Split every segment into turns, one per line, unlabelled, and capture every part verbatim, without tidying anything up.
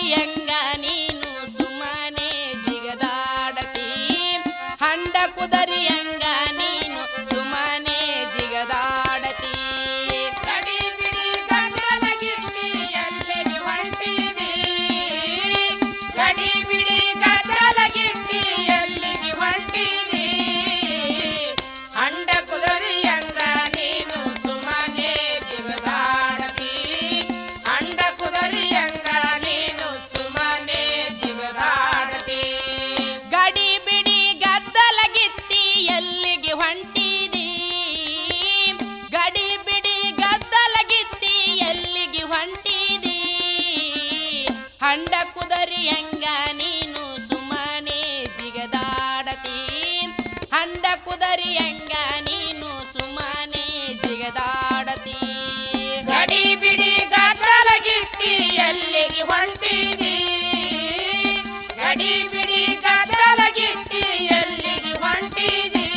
ಕುದರಿಯಂಗ ನೀನು ಸುಮ್ಮನೆ ಜಿಗದಾಡತಿ ಹಂಡ ಕುದರಿಯಂಗ ನೀನು ಸುಮ್ಮನೆ ಜಿಗದಾಡತಿ
ಗಡಿ ಬಿಡಿ ಗದ್ದಲಗಿತ್ತಿ ಎಲ್ಲಿಗೆ ಹೊಂಟಿದಿ ಗಡಿ ಬಿಡಿ ಗದ್ದಲಗಿತ್ತಿ ಎಲ್ಲಿಗೆ ಹೊಂಟಿದಿ ಹಂಡ ಕುದರಿಯಂಗ ನೀನು ಸುಮ್ಮನೆ ಜಿಗದಾಡತಿ ಹಂಡ ಕುದರಿಯಂಗ ನೀನು ಸುಮ್ಮನೆ ಜಿಗದಾಡತಿ
ಗಡಿ ಬಿಡಿ ಗದ್ದಲಗಿತ್ತಿ ಎಲ್ಲಿಗೆ ಹೊಂಟಿದಿ ಗಡಿ ಬಿಡಿ ಗದ್ದಲಗಿತ್ತಿ ಎಲ್ಲಿಗೆ ಹೊಂಟಿದಿ ಹಂಡ ಕುದರಿಯಂಗ ನೀನು ಸುಮ್ಮನೆ ಜಿಗದಾಡತಿ ಹಂಡ ಕುದರಿಯಂಗ ನೀನು ಸುಮ್ಮನೆ ಜಿಗದಾಡತಿ
ಗಡಿ ಬಿಡಿ ಗದ್ದಲಗಿತ್ತಿ ಎಲ್ಲಿಗೆ ಹೊಂಟಿದಿ ಗಡಿ ಬಿಡಿ ಗದ್ದಲಗಿತ್ತಿ ಎಲ್ಲಿಗೆ ಹೊಂಟಿದಿ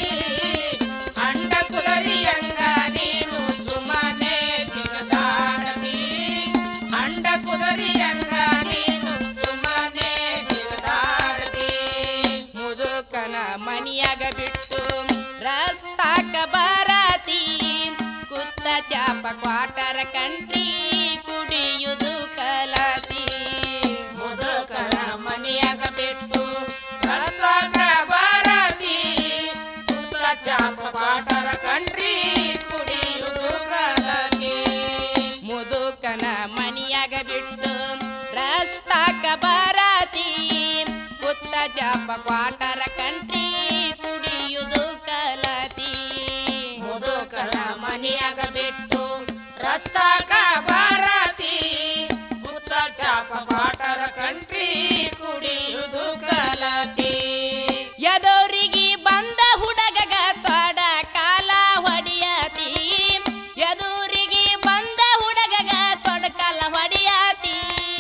ಹಂಡ ಕುದರಿಯಂಗ ನೀನು ಸುಮ್ಮನೆ ಜಿಗದಾಡತಿ ಹಂಡ ಕುದರಿಯಂಗ ನೀನು ಸುಮ್ಮನೆ ಜಿಗದಾಡತಿ
ಮುದುಕನ ಮನಿಯಾಗ ಬಿಟ್ಟು ರಸ್ತಾಕ ಬರತಿ ಕುತ್ತ ಚಾಪ ಕ್ವಾಟರ ಕಂಟ್ರಿ ಕುಡಿಯುವುದು ಕಲತಿ
ಮುದುಕನ ಮನೆಯಾಗ ಬಿಟ್ಟು ರಸ್ತಾಕ ಬರತಿ ಕುತ್ತ ಚಾಪ ಕ್ವಾಟರ ಕಂಟ್ರಿ ಕುಡಿಯುವುದು ಕಲತಿ
ಮುದುಕನ ಮನಿಯಾಗ ಬಿಟ್ಟು ರಸ್ತಾಕ ಬರತಿ ಕುತ್ತ ಚಾಪ ಕ್ವಾಟರ ಕಂಟ್ರಿ ಕುಡಿಯುವುದು ಕಲತಿ
ಮುದುಕನ ಮನೆಯಾಗ ಬಿಟ್ಟು ರಸ್ತಾಕ ಬರತಿ ಕುತ್ತ ಚಾಪ ಕ್ವಾಟರ ಕಂಟ್ರಿ ಕುಡಿಯುವುದು ಕಲತಿ
ಎದೋರಿಗೆ ಬಂದ ಹುಡುಗಗ ತೊಡ ಕಾಲ ಹೊಡಿಯತಿ ಎದೂರಿಗೆ ಬಂದ ಹುಡುಗಗ ತೊಡ ಕಾಲ ಹೊಡಿಯತಿ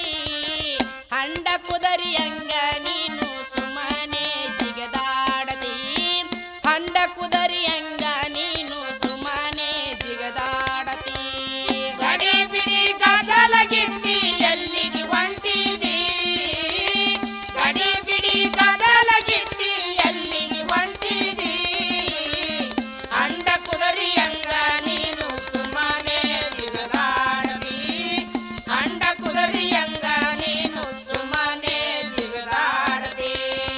ಹಂಡ ಕುದರಿಯಂಗ ನೀನು ಸುಮ್ಮನೆ ಜಿಗದಾಡತಿ ಹಂಡ ಕುದರಿಯಂಗ ನೀನು ಸುಮ್ಮನೆ ಜಿಗದಾಡತಿ
ಗಡಿ ಬಿಡಿ ಗದ್ದಲಗಿತ್ತಿ ಎಲ್ಲಿಗೆ ಹೊಂಟಿದಿ ಗಡಿ ಬಿಡಿ ಗದ್ದಲಗಿತ್ತಿ ಎಲ್ಲಿಗೆ ಹೊಂಟಿದಿ ಹಂಡ ಕುದರಿಯಂಗ ನೀನು ಸುಮ್ಮನೆ ಜಿಗದಾಡತಿ ಹಂಡ ಕುದರಿಯಂಗ ನೀನು ಸುಮ್ಮನೆ ಜಿಗದಾಡತಿ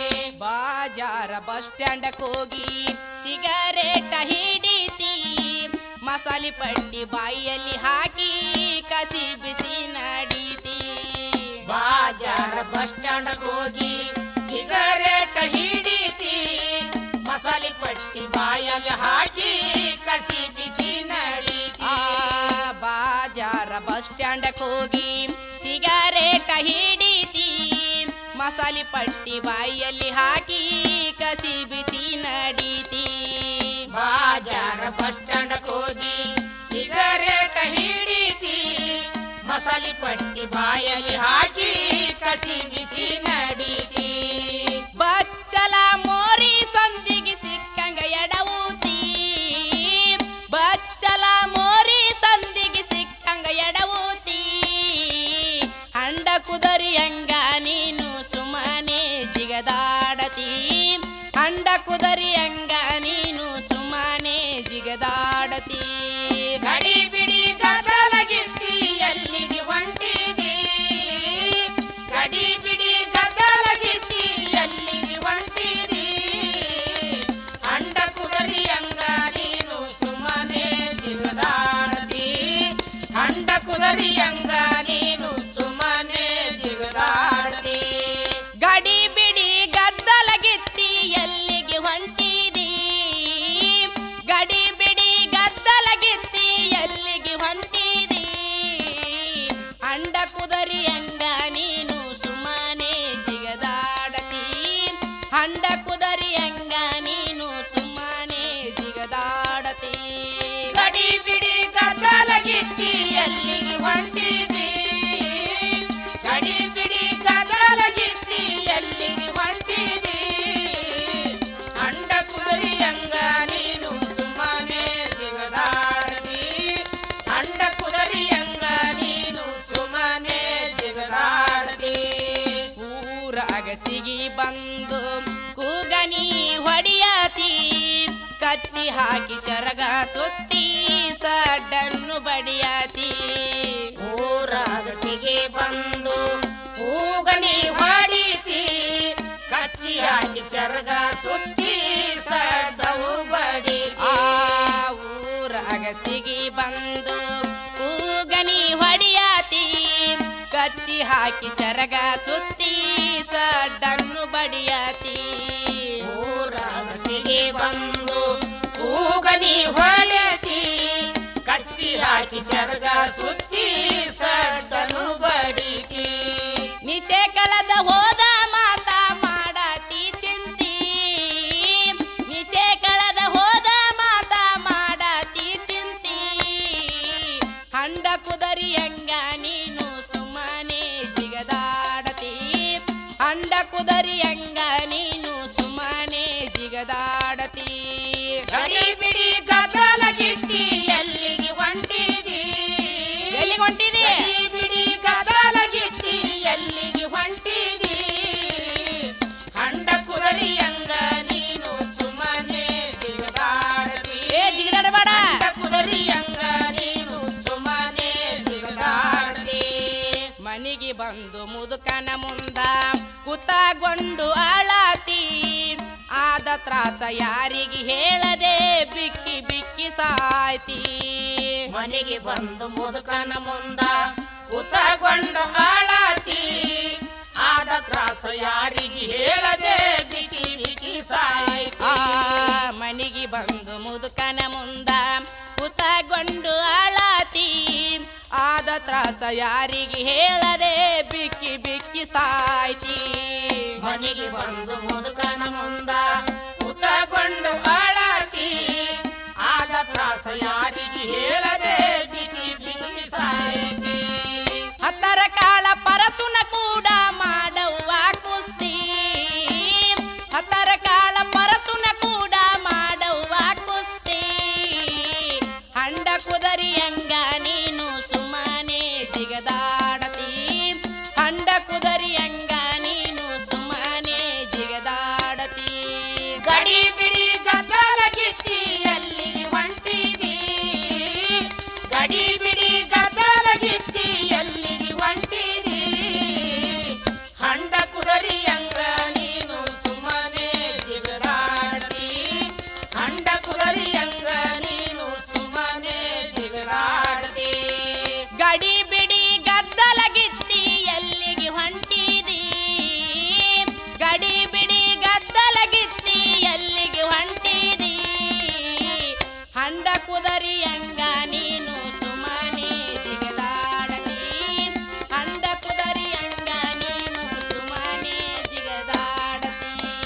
ಬಾಜಾರ ಬಸ್ ಸ್ಟ್ಯಾಂಡ್ ಹೋಗಿ ಸಿಗರೇಟ ಹಿಡಿತಿ ಮಸಾಲೆ ಪಟ್ಟಿ ಬಾಯಿಯಲ್ಲಿ ಹಾಕಿ ಕಸಿ ಬಿಸಿ ನಡೀತಿ
ಬಾಜಾರ ಬಸ್ ಸ್ಟ್ಯಾಂಡ್ ಹೋಗಿ ಸಿಗರೇಟ್ ಹಿಡಿತಿ ಮಸಾಲೆ ಪಟ್ಟಿ ಬಾಯಲ್ಲಿ ಹಾಕಿ ಕಸಿ ಬಿಸಿ ನಡೀತಿ
ಆ ಬಾಜಾರ ಬಸ್ ಸ್ಟ್ಯಾಂಡ್ ಹೋಗಿ ಸಿಗರೇಟ ಹಿಡಿತಿ ಮಸಾಲೆ ಪಟ್ಟಿ ಬಾಯಿಯಲ್ಲಿ ಹಾಕಿ ಕಸಿ ಬಿಸಿ ನಡೀತಿ
ಬಾಜಾರ ಬಸ್ ಸ್ಟ್ಯಾಂಡ್ ಹೋಗಿ ಸಿಗರೇಟ್ ಹಿಡಿತಿ ಮಸಾಲೆ ಪಟ್ಟಿ ಬಾಯಲ್ಲಿ ಹಾಕಿ ಕಸಿ ಬಿಸಿ ನಡೀತಿ
ಬಚ್ಚಲ ಮೋರಿ ಸಂದಿಗೆ ಸಿಕ್ಕಂಗ ಎಡವೂತಿ ಬಚ್ಚಲ ಮೋರಿ ಸಂದಿಗೆ ಸಿಕ್ಕಂಗ ಎಡವೂತಿ ಹಂಡ ಕುದರಿಯಂಗ ನೀನು ಸುಮ್ಮನೆ ಜಿಗದಾಡತಿ ಹಂಡ ಕುದರಿಯಂಗ ನೀನು ಸುಮ್ಮನೆ ಜಿಗದಾಡತಿ
ಗಡಿ ಬಿಡಿ ಗದ್ದಲಗಿತ್ತಿ ಎಲ್ಲಿಗೆ ಹೊಂಟಿದಿ ಗಡಿ ಬಿಡಿ ಗದ್ದಲಗಿತ್ತಿ ಎಲ್ಲಿಗೆ ಹೊಂಟಿದಿ ಹಂಡ ಕುದರಿಯಂಗ ನೀನು ಸುಮ್ಮನೆ ಜಿಗದಾಡತಿ ಹಂಡ ಕುದರಿಯಂಗ ನೀನು ಸುಮ್ಮನೆ ಜಿಗದಾಡತಿ
ಗಡಿ ಬಿಡಿ ಗದ್ದಲಗಿತ್ತಿ ಎಲ್ಲಿಗೆ ಹೊಂಟಿದಿ ಗಡಿ ಬಿಡಿ ಗದ್ದಲಗಿತ್ತಿ ಎಲ್ಲಿಗೆ ಹೊಂಟಿದಿ ಹಂಡ ಕುದರಿಯಂಗ ನೀನು ಸುಮ್ಮನೆ ಜಿಗದಾಡತಿ ಹಂಡ ಕುದರಿಯಂಗ ನೀನು ಸುಮ್ಮನೆ ಜಿಗದಾಡತಿ
ಗಡಿ ಬಿಡಿ ಗದ್ದಲಗಿತ್ತಿ ಎಲ್ಲಿಗೆ ಹೊಂಟಿದಿ ಗಡಿ ಬಿಡಿ ಗದ್ದಲಗಿತ್ತಿ ಎಲ್ಲಿಗೆ ಹೊಂಟಿದಿ ಹಂಡ ಕುದರಿಯಂಗ ನೀನು ಸುಮ್ಮನೆ ಜಿಗದಾಡತಿ ಹಂಡ ಕುದರಿಯಂಗ ನೀನು ಸುಮ್ಮನೆ
ಅಗಸಿಗಿ ಬಂದು ಕೂಗನಿ ಹೊಡಿಯತಿ ಕಚ್ಚಿ ಹಾಕಿ ಸರಗ ಸುತ್ತಿ ಸಡ್ಡನ್ನು ಬಡಿಯತಿ
ಊರಗಸಿಗೆ ಬಂದು ಕೂಗನಿ ಹೊಡಿತಿ ಕಚ್ಚಿ ಹಾಕಿ ಸರಗ ಸುತ್ತಿ ಸಡ್ಡವು ಬಡಿ
ಆ ಊರಗಸಿಗಿ ಬಂದು ಕೂಗನಿ ಹೊಡಿಯತಿ ಕಚ್ಚಿ ಹಾಕಿ ಸರಗ ಸುತ್ತಿ ಸಡ್ಡನ್ನು ಬಡಿಯತಿ
ಊರಗಸಿಗೆ ಬಂದು ಕೂಗನಿ ಹೊಡಿಯತಿ ಕಚ್ಚಿ ಹಾಕಿ ಸರಗ ಸುತ್ತಿ ಸಡ್ಡನ್ನು ಬಡಿತಿ
ನಿಸೆ ಕಳೆದ ಹೋದ ಮಾತಾ ಮಾಡತಿ ಚಿಂತಿ ನಿಸೆ ಕಳೆದ ಹೋದ ಮಾತಾ ಮಾಡತಿ ಚಿಂತಿ ಹಂಡ ಕುದರಿಯಂಗ ನೀನು ಸುಮ್ಮನೆ ಜಿಗದಾಡತಿ ಹಂಡ ಕುದರಿಯಂಗ ನೀನು ಸುಮ್ಮನೆ ಜಿಗದಾಡತಿ
ಗಡಿ ಬಿಡಿ ಗದ್ದಲಗಿತ್ತಿ ಎಲ್ಲಿಗೆ ಹೊಂಟಿದಿ
ಎಲ್ಲಿಗೆ ಹೊಂಟಿದಿ
ಗಡಿ ಬಿಡಿ ಗದ್ದಲಗಿತ್ತಿ ಎಲ್ಲಿಗೆ ಹೊಂಟಿದಿ ಹಂಡ ಕುದರಿಯಂಗ ನೀನು ಸುಮ್ಮನೆ ಜಿಗದಾಡತಿ
ಏ ಜಿಗದಾಡಬೇಡ
ಹಂಡ ಕುದರಿಯಂಗ ನೀನು ಸುಮ್ಮನೆ ಜಿಗದಾಡತಿ
ಮನಿಗೆ ಬಂದು ಮುದುಕನ ಮುಂದ ಕುತಗೊಂಡು ಅಳತಿ ಆದ ತ್ರಾಸ ಯಾರಿಗೆ ಹೇಳದೆ ಬಿಕ್ಕಿ ಬಿಕ್ಕಿ ಸಾಯ್ತಿ
ಮನೆಗೆ ಬಂದು ಮುದುಕನ ಮುಂದ ಕುತಗೊಂಡು ಅಳತಿ ಆದ ತ್ರಾಸ ಯಾರಿಗೆ ಹೇಳದೆ ಬಿಕ್ಕಿ ಬಿಕ್ಕಿ ಸಾಯ್ತಿ
ಆ ಮನಿಗೆ ಬಂದು ಮುದುಕನ ಮುಂದ ಕುತಗೊಂಡು ಅಳತಿ ಆದ ತ್ರಾಸ ಯಾರಿಗೆ ಹೇಳದೆ ಬಿಕ್ಕಿ ಬಿಕ್ಕಿ ಸಾಯ್ತಿ
ಮನೆಗೆ ಬಂದು ಮುದುಕನ ಮುಂದ ಕುತಗೊಂಡು ಅಳತಿ ಆದ ತ್ರಾಸ ಯಾರಿಗೆ ಹೇಳದೆ ಬಿಕ್ಕಿ ಬಿಕ್ಕಿ ಸಾಯ್ತಿ
ಹತ್ತರ ಕಾಳ ಪರಸುನ ಕೂಡ ಮಾಡವ್ವ ಕುಸ್ತಿ ಹತ್ತರ ಕಾಳ ಪರಸುನ ಕೂಡ ಮಾಡವ್ವ ಕುಸ್ತಿ ಹಂಡ ಕುದರಿಯಂಗ ನೀನು ಸುಮ್ಮನೆ ಜಿಗದಾಡತಿ ಹಂಡ ಕುದರಿಯಂಗ ನೀನು ಸುಮ್ಮನೆ ಜಿಗದಾಡತಿ
ಗಡಿ ಬಿಡಿ ಗದ್ದಲಗಿತ್ತಿ ಎಲ್ಲಿಗೆ ಹೊಂಟಿದಿ ಗಡಿ ಬಿಡಿ ಗದ್ದಲಗಿತ್ತಿ ಎಲ್ಲಿಗೆ ಹೊಂಟಿದಿ ಹಂಡ ಕುದರಿಯಂಗ ನೀನು ಸುಮ್ಮನೆ ಜಿಗದಾಡತಿ ಹಂಡ ಕುದರಿಯಂಗ ನೀನು ಸುಮ್ಮನೆ ಜಿಗದಾಡತಿ
ಗಡಿ ಬಿಡಿ ಗದ್ದಲಗಿತ್ತಿ ಎಲ್ಲಿಗೆ ಹೊಂಟಿದಿ ಗಡಿ ಬಿಡಿ ಗದ್ದಲಗಿತ್ತಿ ಎಲ್ಲಿಗೆ ಹೊಂಟಿದಿ ಹಂಡ ಕುದರಿಯಂಗ ನೀನು ಸುಮ್ಮನೆ ಜಿಗದಾಡತಿ ಹಂಡ ಕುದರಿಯಂಗ ನೀನು ಸುಮ್ಮನೆ ಜಿಗದಾಡತಿ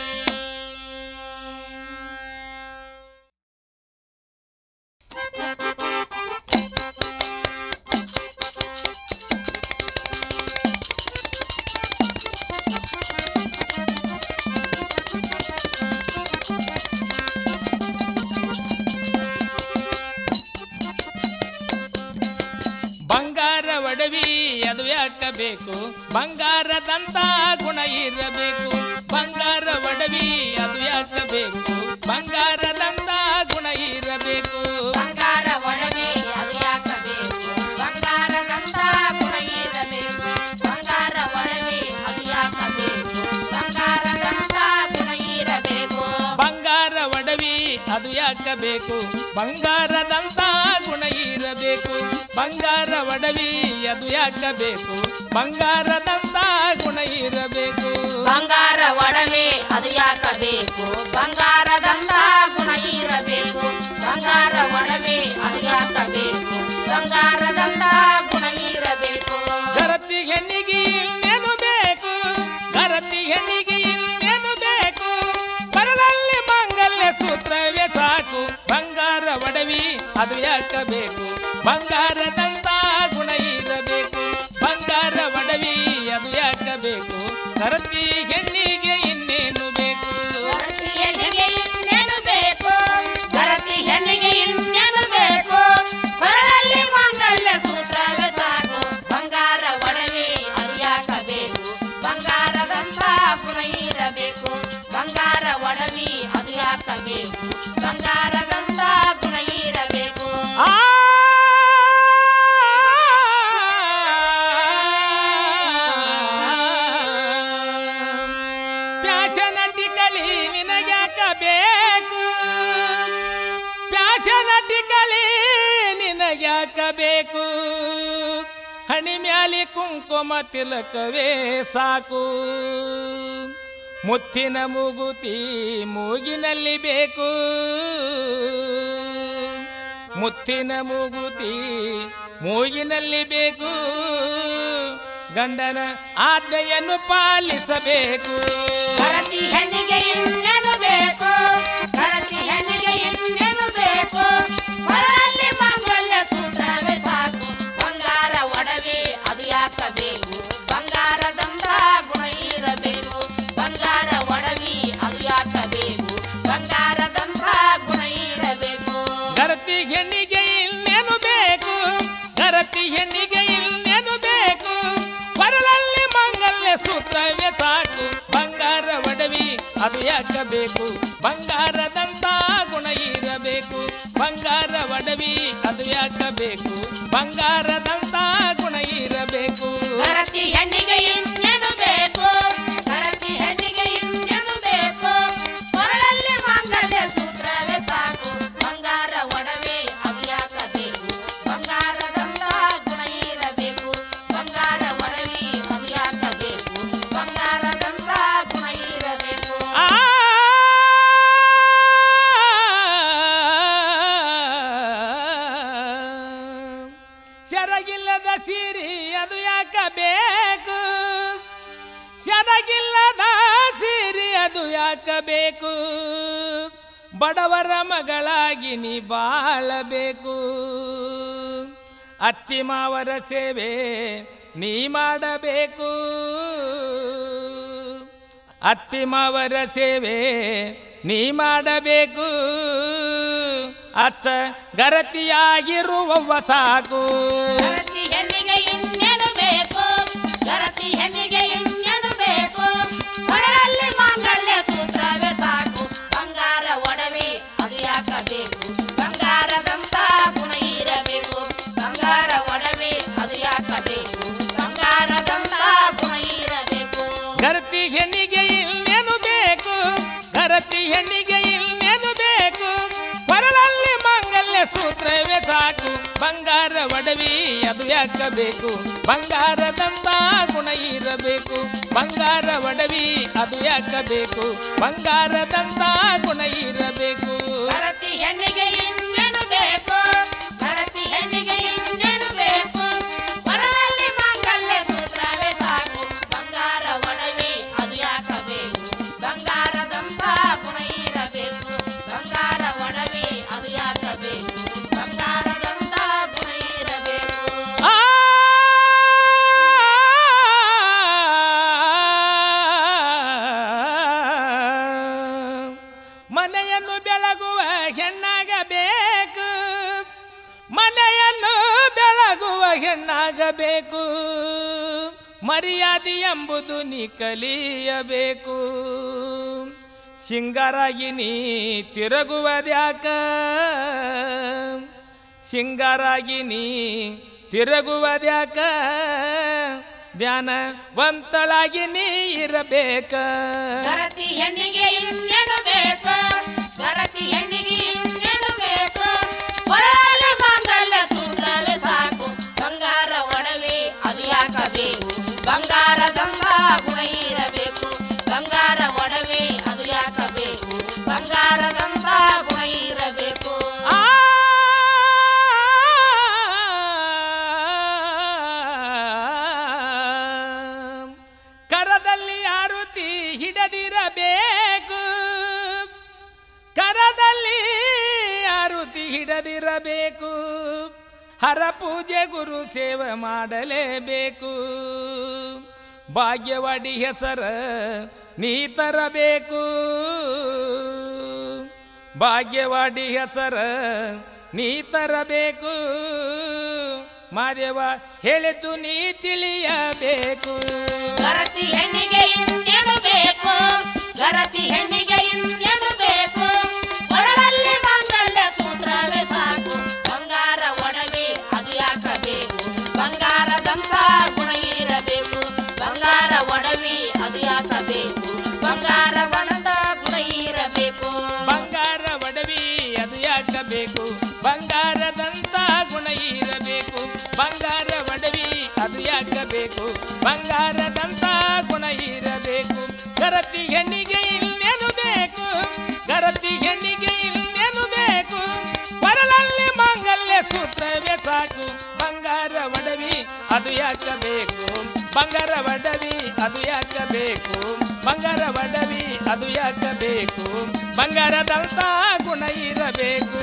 ಬಂಗಾರ ಒಡವಿ ಅದು ಯಾಕ ಬೇಕು ಬಂಗಾರದಂತ ಗುಣ ಇರಬೇಕು ಬಂಗಾರ ಒಡವಿ ಅದು ಯಾಕ ಬೇಕು ಬಂಗಾರದಂತ ಗುಣ ಇರಬೇಕು
ಬಂಗಾರ ಒಡವೆ ಅದು ಯಾಕ ಬೇಕು ಬಂಗಾರದಂತ ಗುಣ ಇರಬೇಕು ಬಂಗಾರ ಒಡವೆ ಅದು ಯಾಕ ಬೇಕು ಬಂಗಾರದಂತ ಗುಣ ಇರಬೇಕು
ಬಂಗಾರ ಒಡವಿ ಅದು ಯಾಕ ಬೇಕು ಬಂಗಾರದಂತ ಗುಣ ಇರಬೇಕು ಬಂಗಾರ ಒಡವಿ ಅದು ಯಾಕ ಬೇಕು ಬಂಗಾರದಂತ ಗುಣ ಇರಬೇಕು
ಬಂಗಾರ ಒಡವೆ ಅದು ಯಾಕ ಬೇಕು ಬಂಗಾರದಂತ ಗುಣ ಇರಬೇಕು ಬಂಗಾರ ಒಡವೆ ಅದು ಯಾಕ ಬೇಕು ಬಂಗಾರದಂತ ಗುಣ ಇರಬೇಕು
ಗರತಿ ಹೆಣ್ಣಿಗೆ ಇನ್ನೇನು ಬೇಕು ಗರತಿ ಹೆಣ್ಣಿಗೆ ಇನ್ನೇನು ಬೇಕು ಬರಲಲ್ಲಿ ಮಂಗಲ್ಯ ಸೂತ್ರವೇ ಸಾಕು ಬಂಗಾರ ಒಡವಿ ಅದು ಯಾಕ ಬೇಕು ಬಂಗಾರದಂತ ಗುಣ ಇರಬೇಕು ಬಂಗಾರ ಒಡವಿ ಅದು ಯಾಕ ಬೇಕು ಗರತಿ ಹೆಣ್ಣಿಗೆ ಇನ್ನೇನು ಬೇಕು
ಗರತಿ ಹೆಣ್ಣಿಗೆ ಇನ್ನೇನು ಬೇಕು ಗರತಿ ಹೆಣ್ಣಿಗೆ ಇನ್ನೇನು ಬೇಕು ಬರಲಲ್ಲಿ ಮಂಗಲ್ಯ ಸೂತ್ರವೇ ಸಾಕು ಬಂಗಾರ ಒಡವೆ ಅದು ಯಾಕ ಬೇಕು ಬಂಗಾರದಂತ ಗುಣ
ಮ್ಯಾಲಿ ಕುಂಕುಮ ತಿಲಕವೇ ಸಾಕು. ಮುತ್ತಿನ ಮೂಗುತಿ ಮೂಗಿನಲ್ಲಿ ಬೇಕು. ಮುತ್ತಿನ ಮೂಗುತಿ ಮೂಗಿನಲ್ಲಿ ಬೇಕು. ಗಂಡನ ಆಜ್ಞೆಯನ್ನು ಪಾಲಿಸಬೇಕು.
ಗರತಿ ಹೆಣ್ಣಿಗೆ ಇನ್ನೇನು ಬೇಕು, ಗರತಿ ಹೆಣ್ಣಿಗೆ ಇನ್ನೇನು ಬೇಕು. ಕೊರಳಲ್ಲಿ ಮಾಂಗಲ್ಯ ಸೂತ್ರವೇ ಸಾಕು, ಬಂಗಾರ ಒಡವೆ ಅದು ಯಾಕಬೇಕು. ಬಂಗಾರದಂತ ಗುಣ ಇರಬೇಕು, ಬಂಗಾರ ಒಡವೆ ಅದು ಯಾಕಬೇಕು. ಬಂಗಾರದಂತ ಗುಣ ಇರಬೇಕು.
ಗರತಿ ಹೆಣ್ಣಿಗೆ ಇನ್ನೇನು ಬೇಕು, ಗರತಿ ಹೆಣ್ಣಿಗೆ ಇನ್ನೇನು ಬೇಕು. ಕೊರಳಲ್ಲಿ ಮಾಂಗಲ್ಯ ಸೂತ್ರವೇ ಸಾಕು, ಬಂಗಾರ ಒಡವಿ ಅದು ಯಾಕಬೇಕು. ಬಂಗಾರದಂತ ಗುಣ ಇರಬೇಕು, ಬಂಗಾರ ಒಡವಿ ಅದು ಯಾಕಬೇಕು. ಬಂಗಾರದಂತ ಗುಣ ಇರಬೇಕು.
ಗರತಿ ಹೆಣ್ಣಿಗೆ ಇನ್ನೇನು ಬೇಕು, ಗರತಿ ಹೆಣ್ಣಿಗೆ ಇನ್ನೇನು ಬೇಕು. ಕೊರಳಲ್ಲಿ ಮಾಂಗಲ್ಯ ಸೂತ್ರವೇ ಸಾಕು, ಬಂಗಾರ ಒಡವೆ ಅದು ಯಾಕಬೇಕು. ಬಂಗಾರದಂತ ಗುಣ ಇರಬೇಕು, ಬಂಗಾರ ಒಡವೆ ಅದು ಯಾಕಬೇಕು. ಬಂಗಾರದಂತ ಗುಣ ಇರಬೇಕು.
ಆ ಸೆರಗಿಲ್ಲದ ಸೀರೆ ಅದು ಯಾಕಬೇಕು. ಸೆರಗಿಲ್ಲದ ಸೀರೆ ಅದು ಯಾಕಬೇಕು. ಬಡವರ ಮಗಳಾಗಿ ನೀ ಬಾಳಬೇಕು. ಅತ್ತಿ ಮಾವರ ಸೇವೆ ನೀ ಮಾಡಬೇಕು. ಅತ್ತಿ ಮಾವರ ಸೇವೆ ನೀ ಮಾಡಬೇಕು. ಅಚ್ಚ ಗರತಿಯಾಗಿರುವವ ಸಾಕು.
ಗರತಿ ಹೆಣ್ಣಿಗೆ ಇನ್ನೇನು ಬೇಕು, ಗರತಿ ಹೆಣ್ಣಿಗೆ ಇನ್ನೇನು ಬೇಕು. ಕೊರಳಲ್ಲಿ ಮಾಂಗಲ್ಯ ಸೂತ್ರವೇ ಸಾಕು, ಬಂಗಾರ ಒಡವೆ ಅದು ಯಾಕಬೇಕು. ಬಂಗಾರದಂತ ಗುಣ ಇರಬೇಕು, ಬಂಗಾರ ಒಡವೆ ಅದು ಯಾಕಬೇಕು. ಬಂಗಾರದಂತ ಗುಣ ಇರಬೇಕು.
ಗರತಿ ಹೆಣ್ಣಿಗೆ ಇನ್ನೇನು ಬೇಕು, ಗರತಿ ಹೆಣ್ಣಿಗೆ ಇನ್ನೇನು ಬೇಕು. ಕೊರಳಲ್ಲಿ ಮಾಂಗಲ್ಯ ಸೂತ್ರವೇ ಸಾಕು, ಬಂಗಾರ ಒಡವಿ ಅದು ಯಾಕಬೇಕು. ಬಂಗಾರದಂತ ಗುಣ ಇರಬೇಕು, ಬಂಗಾರ ಒಡವಿ ಅದು ಯಾಕಬೇಕು. ಬಂಗಾರದಂತ ಗುಣ ಇರಬೇಕು.
ಗರತಿ ಹೆಣ್ಣಿಗೆ ಇನ್ನೇನು ಬೇಕು, ಗರತಿ ಹೆಣ್ಣಿಗೆ ಇನ್ನೇನು ಬೇಕು. ಕೊರಳಲ್ಲಿ ಮಾಂಗಲ್ಯ ಸೂತ್ರವೇ ಸಾಕು, ಬಂಗಾರ ಒಡವೆ ಅದು ಯಾಕಬೇಕು. ಬಂಗಾರದಂತ ಗುಣ ಇರಬೇಕು, ಬಂಗಾರ ಒಡವೆ ಅದು ಯಾಕಬೇಕು. ಬಂಗಾರದಂತ ಗುಣ ಇರಬೇಕು.
ಆ ಮನೆಯನ್ನು ಬೆಳಗುವ ಹೆಣ್ಣಾಗಬೇಕು. ಮನೆಯನ್ನು ಬೆಳಗುವ ಹೆಣ್ಣಾಗಬೇಕು. ಮರ್ಯಾದೆ ಎಂಬುದು ನೀ ಕಲಿಯಬೇಕು. ಸಿಂಗಾರಾಗಿ ನೀ ತಿರುಗುವುದ್ಯಾಕ. ಸಿಂಗಾರಾಗಿ ನೀ ತಿರುಗುವುದ್ಯಾಕ. ಧ್ಯಾನವಂತಳಾಗಿ ನೀ ಇರಬೇಕ.
ಗರತಿ ಹೆಣ್ಣಿಗೆ ಇನ್ನೇನು ಬೇಕು, ಗರತಿ ಹೆಣ್ಣಿಗೆ ಇನ್ನೇನು ಬೇಕು. ಕೊರಳಲ್ಲಿ ಮಾಂಗಲ್ಯ ಸೂತ್ರವೇ ಸಾಕು, ಬಂಗಾರ ಒಡವೆ ಅದು ಯಾಕಬೇಕು. ಬಂಗಾರದಂತ ಗುಣ ಇರಬೇಕು, ಬಂಗಾರ ಒಡವೆ ಅದು ಯಾಕಬೇಕು. ಬಂಗಾರದಂತ ಗುಣ ಇರಬೇಕು.
ಆ ಕರದಲ್ಲಿ ಆರುತಿ ಹಿಡದಿರಬೇಕು. ಕರದಲ್ಲಿ ಆರುತಿ ಹಿಡದಿರಬೇಕು. ಹರ ಪೂಜೆ ಗುರು ಸೇವೆ ಮಾಡಲೇಬೇಕು. ಭಾಗ್ಯವಾಡಿ ಹೆಸರ ನೀ ತರಬೇಕು. ಭಾಗ್ಯವಾಡಿ ಹೆಸರ ನೀ ತರಬೇಕು. ಮಾದೇವ ಹೇಳಿದ್ದು ನೀ ತಿಳಿಯಬೇಕು.
ಗರತಿ ಹೆಣ್ಣಿಗೆ ಇನ್ನೇನು ಬೇಕು, ಗರತಿ ಹೆಣ್ಣಿಗೆ ಇನ್ನೇನು ಬೇಕು. ಕೊರಳಲ್ಲಿ ಮಾಂಗಲ್ಯ ಸೂತ್ರವೇ ಸಾಕು, ಬಂಗಾರ ಒಡವೆ ಅದು ಯಾಕಬೇಕು. ಬಂಗಾರದಂತ ಗುಣ ಇರಬೇಕು, ಬಂಗಾರ ಒಡವೆ ಅದು ಯಾಕಬೇಕು. ಬಂಗಾರದಂತ ಗುಣ ಇರಬೇಕು.
ಬಂಗಾರ ಒಡವಿ ಅದು ಯಾಕಬೇಕು. ಬಂಗಾರದಂತ ಗುಣ ಇರಬೇಕು. ಬಂಗಾರ ಒಡವಿ ಅದು ಬೇಕು ಬಂಗಾರದಂತ ಗುಣ ಇರಬೇಕು ಗರತಿ ಹೆಣ್ಣಿಗೆ ಇನ್ನೇನು ಬೇಕು ಗರತಿ ಹೆಣ್ಣಿಗೆ ಇನ್ನೇನು ಬೇಕು ಕೊರಳಲ್ಲಿ ಮಾಂಗಲ್ಯ ಸೂತ್ರವೇ ಸಾಕು ಬಂಗಾರ ಒಡವಿ ಅದು ಯಾಕಬೇಕು ಬಂಗಾರ ಒಡವಿ ಅದು ಯಾಕಬೇಕು ಬಂಗಾರ ಒಡವಿ ಅದು ಯಾಕಬೇಕು ಬಂಗಾರದಂತ ಗುಣ ಇರಬೇಕು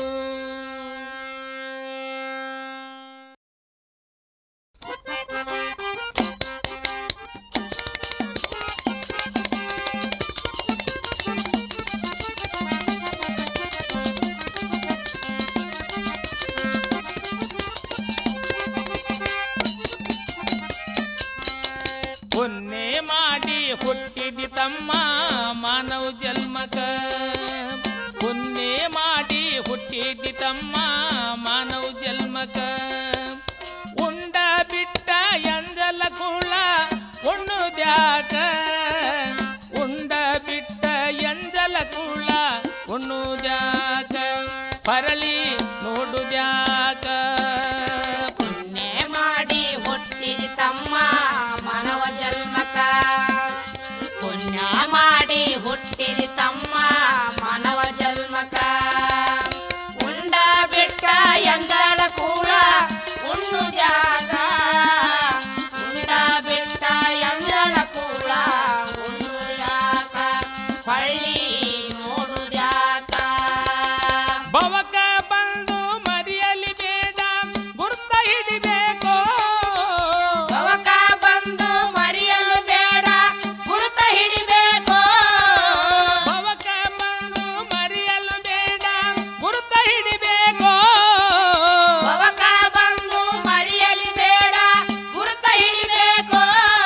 ಪುಣ್ಯ ಮಾಡಿ ಹುಟ್ಟಿದಿ ತಮ್ಮ ಮಾನವ ಜನ್ಮಕ ಪುಣ್ಯ ಮಾಡಿ ಹುಟ್ಟಿದಿ ತಮ್ಮ ಮಾನವ ಜನ್ಮಕ ಉಂಡ ಬಿಟ್ಟ ಎಂಜಲ ಕುಳ ಉಣ್ಣುದ್ಯಾಕ ಉಂಡ ಬಿಟ್ಟ ಎಂಜಲ ಕುಳ ಉಣ್ಣುದ್ಯಾಕ ಪರಳಿ ನೋಡುದ್ಯಾಕ
ಪುಣ್ಯ ಮಾಡಿ ಹುಟ್ಟಿದಿ ತಮ್ಮ ಮಾನವ ಜನ್ಮಕ ಪುಣ್ಯ ಮಾಡಿ ಹುಟ್ಟಿದಿ ತಮ್ಮ ಮಾನವ ಜನ್ಮಕ ಉಂಡ ಬಿಟ್ಟ ಎಂದಳ ಕೂಡ ಉಣ್ಣುದ್ಯಾಕ ಉಂಡ ಬಿಟ್ಟ ಎಂದಳ ಕೂಡ ಉಣ್ಣುದ್ಯಾಕ ಹೊಳ್ಳಿ ನೋಡುದ್ಯಾಕ
ಭವಕ ಬಂದು ಮರಿಯಲಿ ಬೇಡ ಗುರ್ತ ಹಿಡಿಬೇಕು
ಭವಕ ಬಂದು ಮರಿಯಲು ಬೇಡ ಗುರುತ ಹಿಡಿಬೇಕು
ಭವಕ ಬಂದು ಮರಿಯಲು ಬೇಡ ಗುರುತ ಹಿಡಿಬೇಕು
ಭವಕ ಬಂದು ಮರಿಯಲಿ ಬೇಡ ಗುರುತ ಹಿಡಿಬೇಕು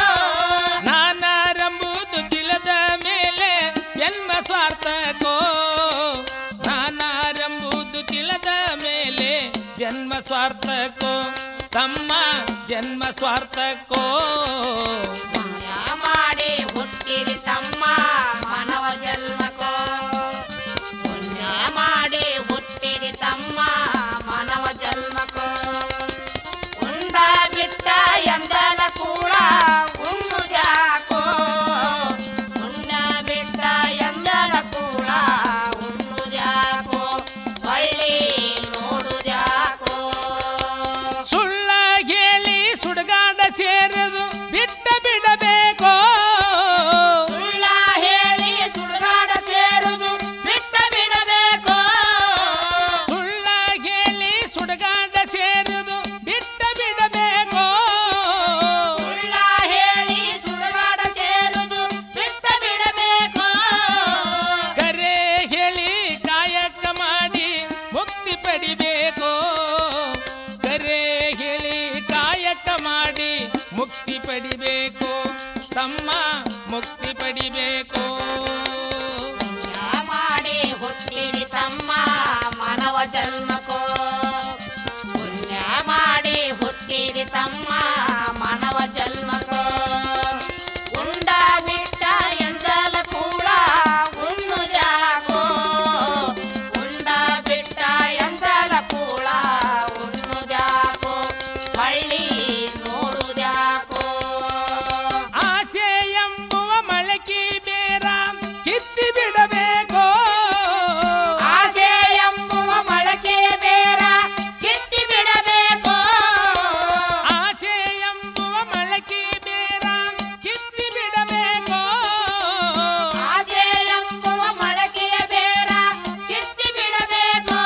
ನಾನಾರಂಬುದು ತಿಳಿದ ಮೇಲೆ ಜನ್ಮ ಸ್ವಾರ್ಥಕೋ ನಾನಾರಂಬುದು ತಿಳಿದ ಮೇಲೆ ಜನ್ಮ ಸ್ವಾರ್ಥಕೋ ತಮ್ಮ ಜನ್ಮ ಸ್ವಾರ್ಥಕೋ
ಪುಣ್ಯ ಮಾಡಿ ಹುಟ್ಟಿರಿ ತಮ್ಮ ಮಾನವ ಜನ್ಮಕೋ ಪುಣ್ಯ ಮಾಡಿ ಹುಟ್ಟಿರಿ ತಮ್ಮ ಮಾನವ ಜನ್ಮಕೋ ಉಂಡ ಬಿಟ್ಟ ಎಂದಲ ಕೂಡ ಉಣ್ಣುದ್ಯಾಕೋ ಉಂಡ ಬಿಟ್ಟ ಎಂದಲ ಕೂಡ ಉಣ್ಣುದ್ಯಾಕೋ ಹೊಳ್ಳಿ ನೋಡುದ್ಯಾಕೋ
ಸುಳ್ಳ ಹೇಳಿ ಸುಡುಗಾಡ ಸೇರದು ಬಿಟ್ಟ ಬಿಡಬೇಕು
ಸುಳ್ಳ ಹೇಳಿ ಸುಡುಗಾಡ ಸೇರುದು ಬಿಟ್ಟ ಬಿಡಬೇಕು
ಸುಳ್ಳ ಹೇಳಿ ಸುಡುಗಾಡ ಸೇರದು ಬಿಟ್ಟ ಬಿಡಬೇಕು
ಸುಳ್ಳ ಹೇಳಿ ಸುಡುಗಾಡ ಸೇರುದು ಬಿಟ್ಟ ಬಿಡಬೇಕು
ಕರೆ ಹೇಳಿ ಕಾಯಕ ಮಾಡಿ ಮುಕ್ತಿ ಪಡಿಬೇಕು ಕರೆ ಹೇಳಿ ಕಾಯಕ ಮಾಡಿ ಮುಕ್ತಿ ಪಡಿಬೇಕು ತಮ್ಮ ಮುಕ್ತಿ ಪಡಿಬೇಕು
ಪುಣ್ಯ ಮಾಡಿ ಹುಟ್ಟಿರಿ ತಮ್ಮ ಮಾನವ ಜನ್ಮಕೋ ಪುಣ್ಯ ಮಾಡಿ ಹುಟ್ಟಿರಿ ತಮ್ಮ ಮಾನವ ಜನ್ಮಕೋ ಉಂಡ ಬಿಟ್ಟ ಎಂದಲ ಕೂಡ ಉಣ್ಣುದ್ಯಾಕೋ ಉಂಡ ಬಿಟ್ಟ ಎಂದಲ ಕೂಡ ಉಣ್ಣುದ್ಯಾಕೋ ಹಳ್ಳಿ ನೋಡುದ್ಯಾಕೋ
ಆಸೆ ಎಂಬುವ ಮೊಳಕೆ ಬೇರ ಕಿತ್ತಿ ಬಿಡಬೇಕು
ಆಸೆ ಎಂಬುವ ಮೊಳಕೆ ಬೇರ ಕಿತ್ತಿ ಬಿಡಬೇಕು
ಆಸೆ ಎಂಬುವ ಮೊಳಕೆ ಬೇರ ಕಿತ್ತಿ ಬಿಡಬೇಕು
ಆಸೆ ಎಂಬುವ ಮೊಳಕೆಯ ಬೇರ ಕಿತ್ತಿ ಬಿಡಬೇಕು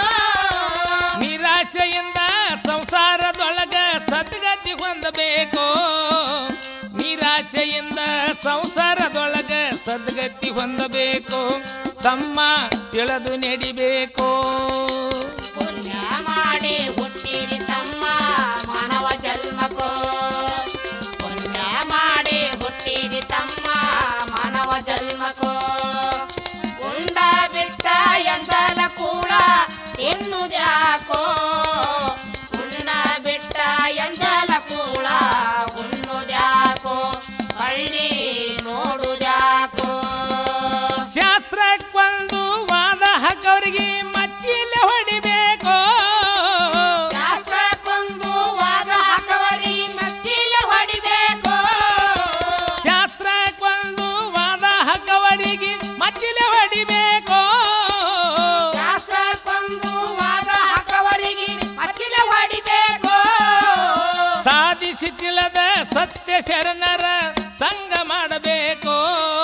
ನಿರಾಶೆಯಿಂದ ಸಂಸಾರದೊಳಗ ಸದ್ಗತಿ ಹೊಂದಬೇಕು ನಿರಾಶೆಯಿಂದ ಸಂಸಾರದೊಳಗ ಸದ್ಗತಿ ಹೊಂದಬೇಕು ತಮ್ಮ ತಿಳಿದು ನಡಿಬೇಕು
ಪುಣ್ಯ ಮಾಡಿ ಹುಟ್ಟಿರಿ ತಮ್ಮ ಮಾನವ ಜನ್ಮಕೋ ಪುಣ್ಯ ಮಾಡಿ ಹುಟ್ಟಿರಿ ತಮ್ಮ ಮಾನವ ಜನ್ಮಕೋ ಉಂಡ ಬಿಟ್ಟ ಎಂದಲ ಕೂಡ ಎನ್ನುದ್ಯಾಕೋ ಉಂಡ ಬಿಟ್ಟ ಎಂದಲ ಕೂಡ ಉಣ್ಣುದ್ಯಾಕೋ ಹಳ್ಳಿ ನೋಡುದ್ಯಾಕೋ
ಶಾಸ್ತ್ರಕ್ಕೊಂದು ವಾದ ಹಾಕೋರಿಗೆ ಮಚ್ಚಿಲೆ ಹೊಡಿಬೇಕು
ಶಾಸ್ತ್ರಕ್ಕೊಂದು ವಾದ ಹಾಕವರಿ ಮಚ್ಚಿಲೆ ಹೊಡಿಬೇಕು
ಸತ್ಯ ಶರಣರ ಸಂಗ ಮಾಡಬೇಕು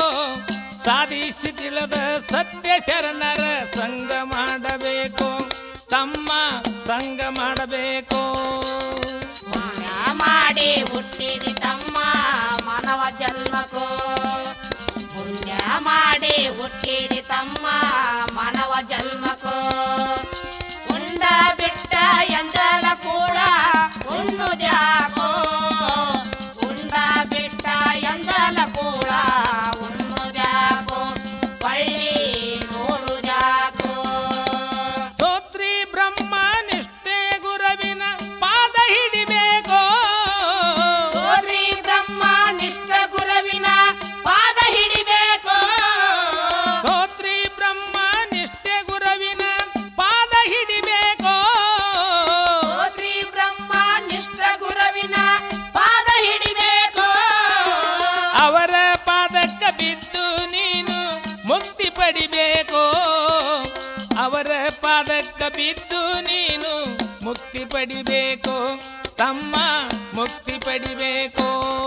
ಸಾಧಿಸಿ ತಿಳಿದ ಸತ್ಯ ಶರಣರ ಸಂಗ ಮಾಡಬೇಕು ತಮ್ಮ ಸಂಗ ಮಾಡಬೇಕು
ಪುಣ್ಯ ಮಾಡಿ ಹುಟ್ಟಿದಿ ತಮ್ಮ ಮಾನವ ಜನ್ಮಕ್ಕೋ ಪುಣ್ಯ ಮಾಡಿ ಹುಟ್ಟಿದಿ ತಮ್ಮ ಮಾನವ ಜನ್ಮಕ್ಕೋ ಉಂಡ ಬಿಟ್ಟ ಎಂದಲ ಕೂಡ ಉಣ್ಣುದ್ಯಾಕೋ ಉಂಡ ಬಿಟ್ಟ ಎಂದಲ ಕೂಡ ಉಣ್ಣುದ್ಯಾಕೋ ಪಳ್ಳಿ ನೋಡುದ್ಯಾಕೋ
ಸೋತ್ರಿ ಬ್ರಹ್ಮ ನಿಷ್ಠೆ ಗುರವಿನ ಪಾದ ಹಿಡಿಬೇಕೋ
ಸೋದ್ರಿ ಬ್ರಹ್ಮ ನಿಷ್ಠ ಗುರವಿನ ಪಾದ ಹಿಡಿಬೇಕು
ಸೋತ್ರಿ ಬ್ರಹ್ಮ ನಿಷ್ಠೆ ಗುರವಿನ ಪಾದ ಹಿಡಿಬೇಕೋ
ಸೋದ್ರಿ ಬ್ರಹ್ಮ ನಿಷ್ಠ ಗುರವಿನ ಪಾದ ಹಿಡಿಬೇಕು
ಅವರ ಪಾದಕ್ಕ ಬಿದ್ದು ನೀನು ಮುಕ್ತಿ ಪಡಿಬೇಕು ಅವರ ಪಾದಕ್ಕ ಬಿದ್ದು ನೀನು ಮುಕ್ತಿ ಪಡಿಬೇಕು ತಮ್ಮ ಮುಕ್ತಿ ಪಡಿಬೇಕು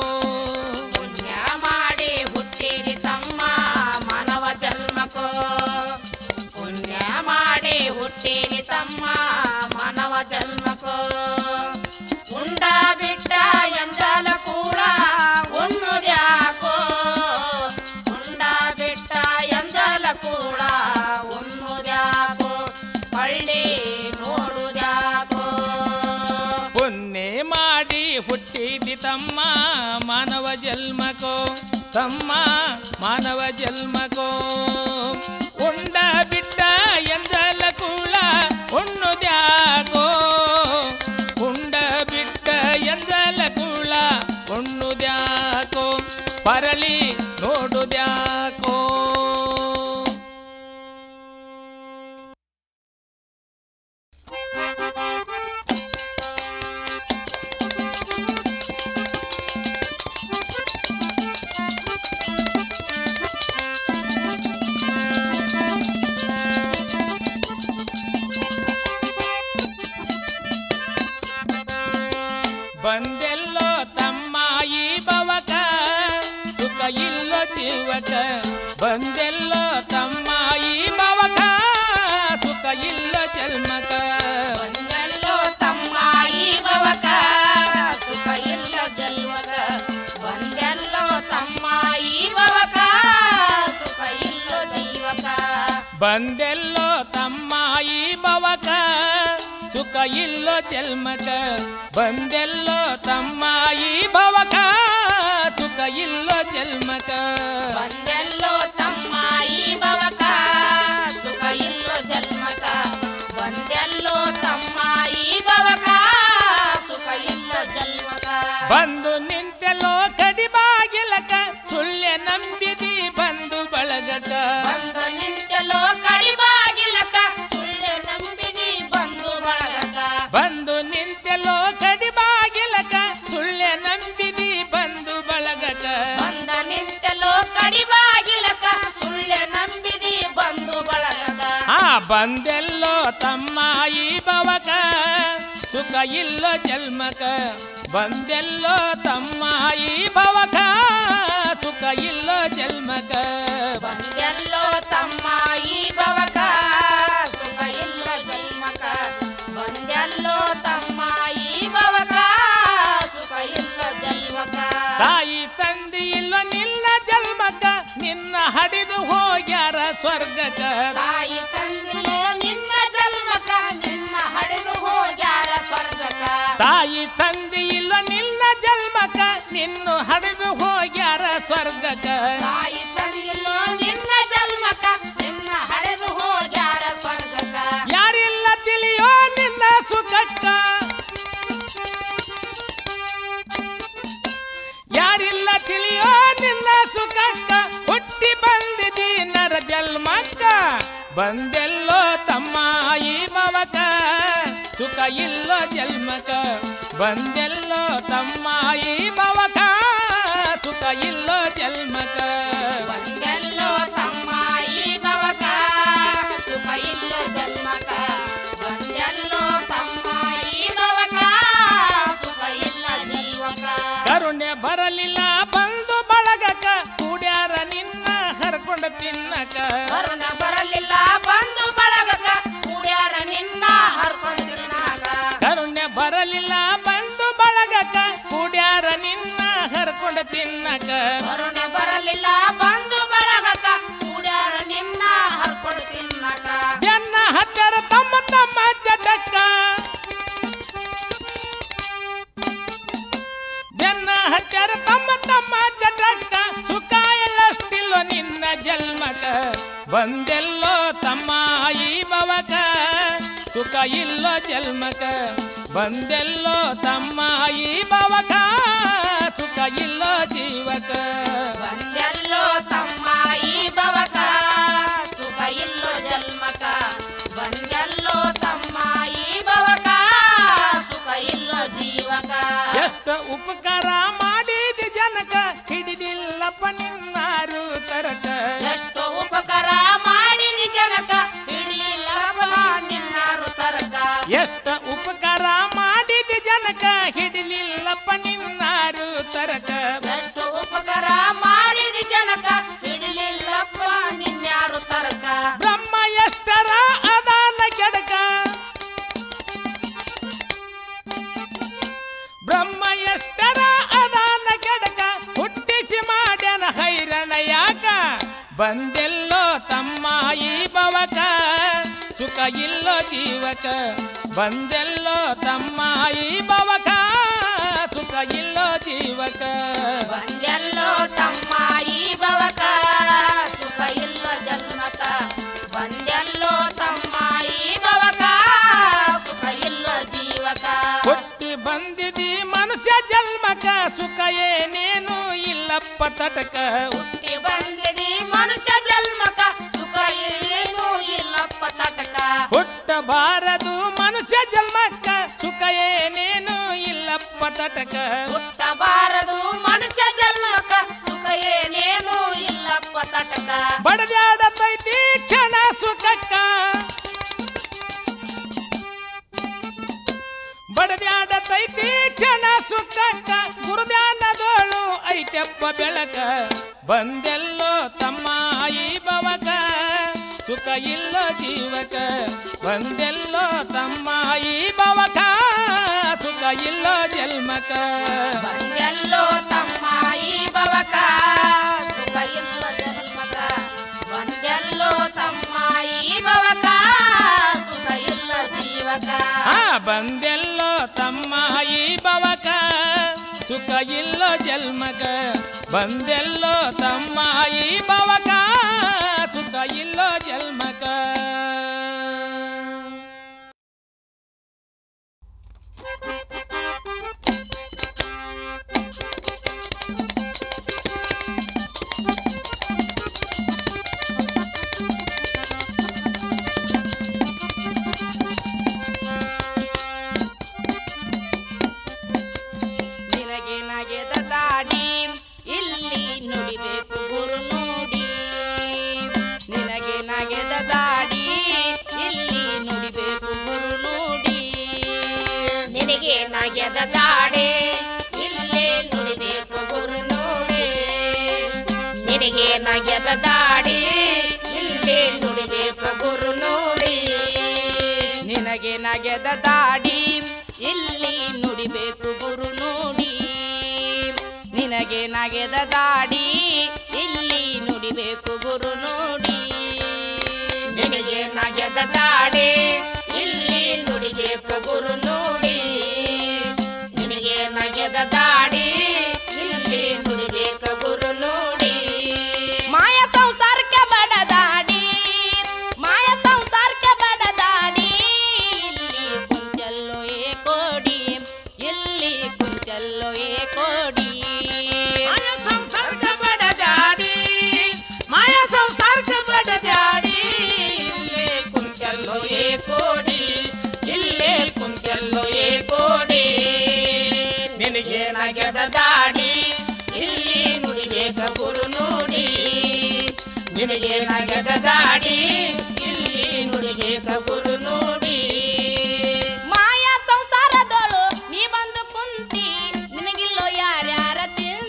ಪುಣ್ಯ ಮಾಡಿ ಹುಟ್ಟಿದಿ ತಮ್ಮ ಮಾನವ ಜನ್ಮಕ್ಕೋ ಪುಣ್ಯ ಮಾಡಿ ಹುಟ್ಟಿದಿ ತಮ್ಮ ಮಾನವ ಜನ್ಮಕ್ಕೋ ಉಂಡ ಬಿಟ್ಟ ಎಂದಲ ಕೂಡ ಉಣ್ಣುದ್ಯಾಕೋ ಉಂಡ ಬಿಟ್ಟ ಎಂದಲ ಕೂಡ ಉಣ್ಣುದ್ಯಾಕೋ ಹಳ್ಳಿ ನೋಡುದ್ಯಾಕೋ
ಪುಣ್ಯ ಮಾಡಿ ಹುಟ್ಟಿದಿ ತಮ್ಮ ಮಾನವ ಜನ್ಮಕೋ ತಮ್ಮ ಮಾನವ ಜನ್ಮಕೋ ಉಂಡ ಬಿಟ್ಟ ಎಂದಲ ಕೂಳ ಉಣ್ಣುದ್ಯಾಕೋ ಉಂಡ ಬಿಟ್ಟ ಎಂದಲ ಕೂಳ ಉಣ್ಣುದ್ಯಾಕೋ ಪರಳಿ ನೋಡುದ್ಯಾಕೋ ಬಂದೆಲ್ಲೋ ತಮ್ಮ ಈ ಭವಕ ಸುಖ ಇಲ್ಲೋ ಜೀವಕ ಬಂದೆಲ್ಲೋ ತಮ್ಮ ಈ ಭವಕ ಸುಖ ಇಲ್ಲೋ ಜನ್ಮಕ
ಬಂದೆಲ್ಲೋ ತಮ್ಮ ಈ ಭವಕ ಸುಖ ಇಲ್ಲ ಜನ್ಮಕ ಬಂದೆಲ್ಲೋ ತಮ್ಮ ಈ ಭವಕ ಸುಖ ಇಲ್ಲ ಜೀವಕ
ಬಂದೆಲ್ಲೋ ತಮ್ಮ ಈ ಭವಕ ಸುಖ ಇಲ್ಲೋ ಜನ್ಮಕ ಬಂದೆಲ್ಲೋ ತಮ್ಮ ಈ ಭವಕ ಸುಖ ಇಲ್ಲೋ ಜನ್ಮಕ
ಬಂದೆಲ್ಲೋ ತಮ್ಮ ಈ ಭವಕ ಸುಖ ಇಲ್ಲ ಜನ್ಮಕ ಬಂದೆಲ್ಲೋ ತಮ್ಮ ಈ ಭವಕ ಸುಖ ಇಲ್ಲ ಜನ್ಮಕ
ಬಂದು ನಿಂತೆಲ್ಲೋ ಕಡಿಬಾಗಿಲಕ ಸುಳ್ಳೆ ನಂಬಿದಿ ಬಂದು ಬಳಗಕ
ಬಂದು ನಿಂತೆಲ್ಲೋ ಕಡಿಬಾಗಿಲಕ ಸುಳ್ಳೆ ನಂಬಿದಿ ಬಂದು ಬಳಗಕ
ಬಂದು ನಿಂತೆಲ್ಲೋ ಕಡಿಬಾಗಿಲಕ ಸುಳ್ಳೆ ನಂಬಿದಿ ಬಂದು ಬಳಗಕ
ಬಂದ ನಿಂತೆಲ್ಲೋ ಕಡಿಬಾಗಿಲಕ ಸುಳ್ಳೆ ನಂಬಿದಿ ಬಂದು ಬಳಗಕ
ಆ ಬಂದೆಲ್ಲೋ ತಮ್ಮ ಈ ಭವಕ ಸುಖ ಇಲ್ಲೋ ಜನ್ಮಕ ಬಂದೆಲ್ಲೋ ತಮ್ಮ ಈ ಭವಕ ಸುಖ ಇಲ್ಲೋ ಜನ್ಮಕ
ಬಂದೆಲ್ಲೋ ತಮ್ಮ ಈ ಭವಕ ಸುಖ ಇಲ್ಲ ಜನ್ಮಕ ಬಂದೆಲ್ಲೋ ತಮ್ಮ ಈ ಭವಕ ಸುಖ ಇಲ್ಲ ಜನ್ಮಕ
ತಾಯಿ ತಂದೆ ಇಲ್ಲೋ ನಿನ್ನ ಜನ್ಮಕ ನಿನ್ನ ಹಡಿದು ಹೋಗ್ಯಾರ ಸ್ವರ್ಗಕ
ತಾಯಿ ತಂದೆಯೋ ನಿನ್ನ ಜನ್ಮಕ ನಿನ್ನ ಹಡೆದು ಹೋಗ್ಯಾರ ಸ್ವರ್ಗಕ
ತಾಯಿ ತಂದೆ ಇಲ್ಲೋ ನಿನ್ನ ಜನ್ಮಕ ನಿನ್ನ ಹಡಿದು ಹೋಗ್ಯಾರ ಸ್ವರ್ಗಕ
ತಾಯಿ ತಂದೆಯೋ ನಿನ್ನ ಜನ್ಮಕ ನಿನ್ನ ಹಡೆದು ಹೋಗ್ಯಾರ ಸ್ವರ್ಗಕ
ಯಾರಿಲ್ಲ ತಿಳಿಯೋ ನಿನ್ನ ಸುಖಕ್ಕ ಯಾರಿಲ್ಲ ತಿಳಿಯೋ ನಿನ್ನ ಸುಖಕ್ಕ ಹುಟ್ಟಿ ಬಂದಿದಿ ನರ ಜನ್ಮಕ್ಕ ಬಂದೆಲ್ಲೋ ತಮ್ಮ ಈ ಭವಕ ಸುಖ ಇಲ್ಲೋ ಜನ್ಮಕ ಬಂದೆಲ್ಲೋ ತಮ್ಮ ಈ ಭವಕ ಸುಖ ಇಲ್ಲೋ ಜನ್ಮಕ
ಬಂದೆಲ್ಲೋ ತಮ್ಮ ಈ ಭವಕ ಸುಖ ಇಲ್ಲ ಜನ್ಮಕ ಬಂದೆಲ್ಲೋ ತಮ್ಮ ಈ ಭವಕ ಸುಖ ಇಲ್ಲ ಜೀವಕ
ಕರುಣ ಬರಲಿಲ್ಲ ಬಂದು ಬಳಗಕ ಕೂಡ್ಯಾರ ನಿನ್ನ ಹರ್ಕೊಂಡ ತಿನ್ನಕ
ಕರುಣ ಬರಲಿಲ್ಲ ಬಂದು ಬಳಗಕ ಕೂಡ್ಯಾರ ನಿನ್ನ ಹರ್ಕೊಂಡು ತಿನ್ನಾಕ
ಕರುಣ್ಯ ಬರಲಿಲ್ಲ ಬಂದು ಬಳಗಕ ಕೂಡ್ಯಾರ ನಿನ್ನ ಹರ್ಕೊಂಡ ತಿನ್ನಕ
ಕರುಣ ಬರಲಿಲ್ಲ ಬಂದು ಬಳಗಕ ಕೂಡ್ಯಾರ ನಿನ್ನ ಹರ್ಕೊಂಡು ತಿನ್ನಕ
ಬೆನ್ನ ಹತ್ತರ ತಮ್ಮ ತಮ್ಮ ಚಟಕ್ಕ ಬೆನ್ನ ಹತ್ತರ ತಮ್ಮ ತಮ್ಮ ಚಟಕ್ಕ ಸುಖ ಎಲ್ಲಷ್ಟಿಲ್ಲೋ ನಿನ್ನ ಜನ್ಮಕ ಬಂದೆಲ್ಲೋ ತಮ್ಮ ಈ ಭವಕ ಸುಖ ಇಲ್ಲೋ ಜನ್ಮಕ ಬಂದೆಲ್ಲೋ ತಮ್ಮ ಈ ಭವಕ ಸುಖ ಇಲ್ಲೋ ಜೀವಕ
ಬಂದೆಲ್ಲೋ ತಮ್ಮ ಈ ಭವಕ ಸುಖ ಇಲ್ಲೋ ಜನ್ಮಕ ಬಂದೆಲ್ಲೋ ತಮ್ಮ ಈ ಭವಕ ಸುಖ ಇಲ್ಲೋ ಜೀವಕ
ಎಷ್ಟ ಉಪಕಾರ ಮಾಡಿದ ಜನಕ ಹಿಡಿದಿಲ್ಲಪ್ಪ ನಿನ್ನಾರು ತರಕ
ಎಷ್ಟು ಉಪಕಾರ ಮಾಡಿದ ಜನಕ ಹಿಡಿಲಿಲ್ಲಪ್ಪ ನಿನ್ನಾರು ತರಕ
ಎಷ್ಟ ಉಪಕಾರ ಮಾಡಿದ ಜನಕ ಹಿಡಿಲಿಲ್ಲಪ್ಪ ನಿನ್ನಾರು ತರಕ
ಎಷ್ಟು ಉಪಕಾರ ಮಾಡಿದ ಜನಕ ಹಿಡಿಲಿಲ್ಲಪ್ಪ ನಿನ್ಯಾರು ತರಕ
ಬ್ರಹ್ಮ ಎಷ್ಟರ ಅದಾನ ಕೆಡಕ ಬ್ರಹ್ಮ ಎಷ್ಟರ ಅದಾನ ಕೆಡಕ ಹುಟ್ಟಿಸಿ ಮಾಡ್ಯಾನ ಹೈರಣ ಯಾಕ ಬಂದೆಲ್ಲೋ ತಮ್ಮ ಈ ಭವಕ ಸುಖ ಇಲ್ಲೋ ಜೀವಕ ಬಂದೆಲ್ಲೋ ತಮ್ಮ ಈ ಭವಕ ಸುಖ ಇಲ್ಲೋ ಜೀವಕ
ಬಂದೆಲ್ಲೋ ತಮ್ಮ ಈ ಭವಕ ಸುಖ ಇಲ್ಲೋ ಜನ್ಮಕ ಬಂದೆಲ್ಲೋ ತಮ್ಮ ಈ ಭವಕ ಸುಖ ಇಲ್ಲೋ ಜೀವಕ
ಹುಟ್ಟಿ ಬಂದಿದಿ ಮನುಷ್ಯ ಜನ್ಮಕ ಸುಖ ಏನೇನು ಇಲ್ಲಪ್ಪ ತಟಕ
ಹುಟ್ಟಿ ಬಂದಿದಿ ಮನುಷ್ಯ ಜನ್ಮಕ ಸುಖ ಏನು ಇಲ್ಲಪ್ಪ ತಟಕ
ಹುಟ್ಟಬಾರದು ಮನುಷ್ಯ ಜನ್ಮಕ್ಕ ಸುಖ ಏನೇನು ಇಲ್ಲಪ್ಪ ತಟಕ
ಹುಟ್ಟಬಾರದು ಮನುಷ್ಯ ಜನ್ಮಕ ಸುಖ ಏನೇನು ಇಲ್ಲಪ್ಪ ತಟಕ
ಬಡದಾಡತೈತಿ ಕ್ಷಣ ಸುಖಕ್ಕ ಬಡದಾಡತೈತಿ ಕ್ಷಣ ಸುಖಕ್ಕ ಗುರುಧ್ಯಾನದೋಳು ಐತೆಪ್ಪ ಬೆಳಕ ಬಂದೆಲ್ಲೋ ತಮ್ಮ ಈ ಭವಕ ಸುಖ ಇಲ್ಲೋ ಜೀವಕ ಬಂದೆಲ್ಲೋ ತಮ್ಮ ಈ ಭವಕ ಸುಖ ಇಲ್ಲೋ ಜನ್ಮಕ
ಬಂದೆಲ್ಲೋ ತಮ್ಮ ಈ ಭವಕ ಸುಖ ಇಲ್ಲೋ ಜನ್ಮಕ ಬಂದೆಲ್ಲೋ ತಮ್ಮ ಈ ಭವಕ ಸುಖ ಇಲ್ಲೋ ಜೀವಕ
ಆ ಬಂದೆಲ್ಲೋ ತಮ್ಮ ಈ ಭವಕ ಸುಖ ಇಲ್ಲೋ ಜನ್ಮಕ ಬಂದೆಲ್ಲೋ ತಮ್ಮ ಈ ಭವಕ ಸುಖ ಇಲ್ಲೋ ಜನ್ಮಕ
ನಿನಗೆ ನಗೆದ ದಾಡಿ ಇಲ್ಲಿ ನುಡಿಬೇಕು ಗುರು ನುಡಿ ನಿನಗೆ ನಗೆದ ದಾಡಿ ಇಲ್ಲಿ ನುಡಿಬೇಕು ಗುರು ನುಡಿ
ನಿನಗೆ ನಗೆದ ದಾಡೆ ಇಲ್ಲೇ ನುಡಿಬೇಕು ಗುರು ನುಡಿ ನಿನಗೆ ನಗೆದ ದಾಡೆ ಇಲ್ಲೇ ನುಡಿಬೇಕು ಗುರು ನುಡಿ
ನಿನಗೆ ನಗೆದ ದಾಡಿ ಇಲ್ಲಿ ನುಡಿಬೇಕು ಗುರು ನುಡಿ ನಿನಗೆ ನಗೆದ ದಾಡಿ ಇಲ್ಲಿ ನುಡಿಬೇಕು ಗುರು ನುಡಿ
ನಿನಗೆ ನಗೆದ ದಾಡೆ ಇಲ್ಲಿ ನುಡಿಬೇಕು ಗುರು ನುಡಿ ನಿನಗೆ ನಗೆದ ದಾಡೆ ಇಲ್ಲಿ ನುಡಿಬೇಕು ಗುರು ನುಡಿ
ಮಾಯ ಸಂಸಾರಕ್ಕೆ ಬಡದಾಡಿ ಮಾಯ ಸಂಸಾರಕ್ಕೆ ಬಡದಾಡಿ ಇಲ್ಲಿ ಕುಂತೆಲ್ಲೋ ಏ ಕೋಡಿ ಇಲ್ಲಿ ಕುಂತೆಲ್ಲೋ ಏ ಕೋಡಿ
ಮಾಯ ಸಂಸಾರಕ ಬಡದಾಡಿ ಮಾಯ ಸಂಸಾರಕ ಬಡದಾಡಿ ಇಲ್ಲೇ ಕುಂತೆಲ್ಲೋ ಏ ಕೋಡಿ ಇಲ್ಲೇ ಕುಂತೆಲ್ಲೋ ಏ ಕೋಡಿ ನಿನಗೆ ನಗೆದ ದಾಡಿ ಇಲ್ಲಿ ನುಡಿಬೇಕ ಗುರು ನುಡಿ ನಿನಗೆ ನಗೆದ ದಾಡಿ ಇಲ್ಲಿ ನುಡಿಬೇಕ ಗುರು ನುಡಿ
ಮಾಯ ಸಂಸಾರದೋಳು ನೀ ಬಂದು ಕುಂತಿ ನಿನಗಿಲ್ಲೋ ಯಾರ್ಯಾರ ಚಿಂತಿ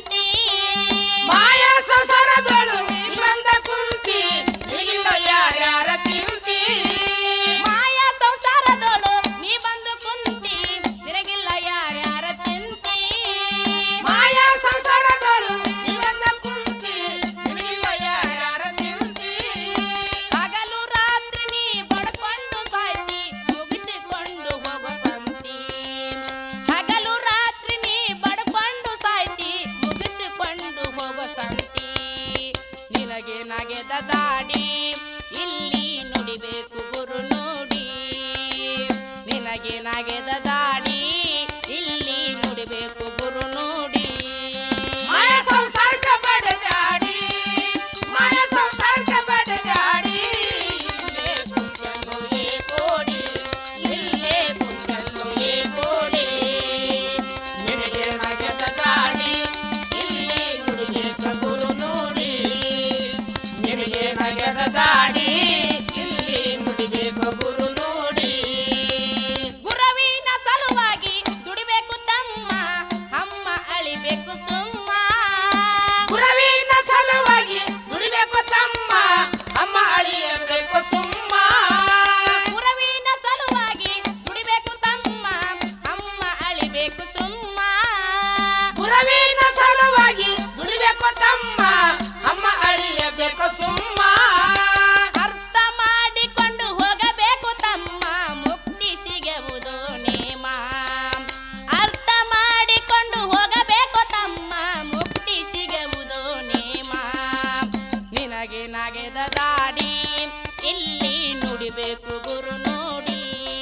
ನಗೆದ ದಾಡಿ ಇಲ್ಲಿ ನುಡಿಬೇಕು ಗುರು ನುಡಿ ನಿನಗೆ ನಗೆದ ದಾಡಿ ಇಲ್ಲಿ ನುಡಿಬೇಕು ಗುರು ನುಡಿ
ಮಾಯ ಸಂಸಾರಕ ಬಡದಾಡಿ ಮಾಯ ಸಂಸಾರಕ ಬಡದಾಡಿ ಇಲ್ಲೇ ಕುಂತಲ್ಲೋ ಏ ಕೋಡಿ ಇಲ್ಲೇ ಕುಂತಲ್ಲೋ ಏ ಕೋಡಿ ನಿನಗೆ ನಗೆದ ದಾಡಿ ಇಲ್ಲಿ ನುಡಿಬೇಕು ಗುರು ನುಡಿ ನಿನಗೆ ನಗೆದ ದಾಡಿ ಇಲ್ಲಿ ನುಡಿಬೇಕು ಗುರು ನುಡಿ
ಗುರುವಿನ ಸಲುವಾಗಿ ದುಡಿಬೇಕು ತಮ್ಮ ಅಮ್ಮ ಅಳಿಬೇಕು ಸುಮ್ಮ
ಗುರುವಿನ ಸಲುವಾಗಿ ದುಡಿಬೇಕು ತಮ್ಮ ಅಮ್ಮ ಅಳಿಯಬೇಕು ಸುಮ್ಮ
ಗುರುವಿನ ಸಲುವಾಗಿ ದುಡಿಬೇಕು ತಮ್ಮ ಅಮ್ಮ ಅಳಿಬೇಕು ಸುಮ್ಮ
ಗುರುವಿನ ಸಲುವಾಗಿ ದುಡಿಬೇಕು ತಮ್ಮ ಅಮ್ಮ ಅಳಿಯಬೇಕು ಸುಮ್ಮ
ಅರ್ಥ ಮಾಡಿಕೊಂಡು ಹೋಗಬೇಕು ತಮ್ಮ ಮುಕ್ತಿ ಸಿಗುವುದು ನೇಮ ಅರ್ಥ ಮಾಡಿಕೊಂಡು ಹೋಗಬೇಕು ತಮ್ಮ ಮುಕ್ತಿ ಸಿಗುವುದು ನೇಮ ನಿನಗೆ ನಗೆದ ದಾಡಿ ಇಲ್ಲಿ ನುಡಿಬೇಕು ಗುರು ನುಡಿ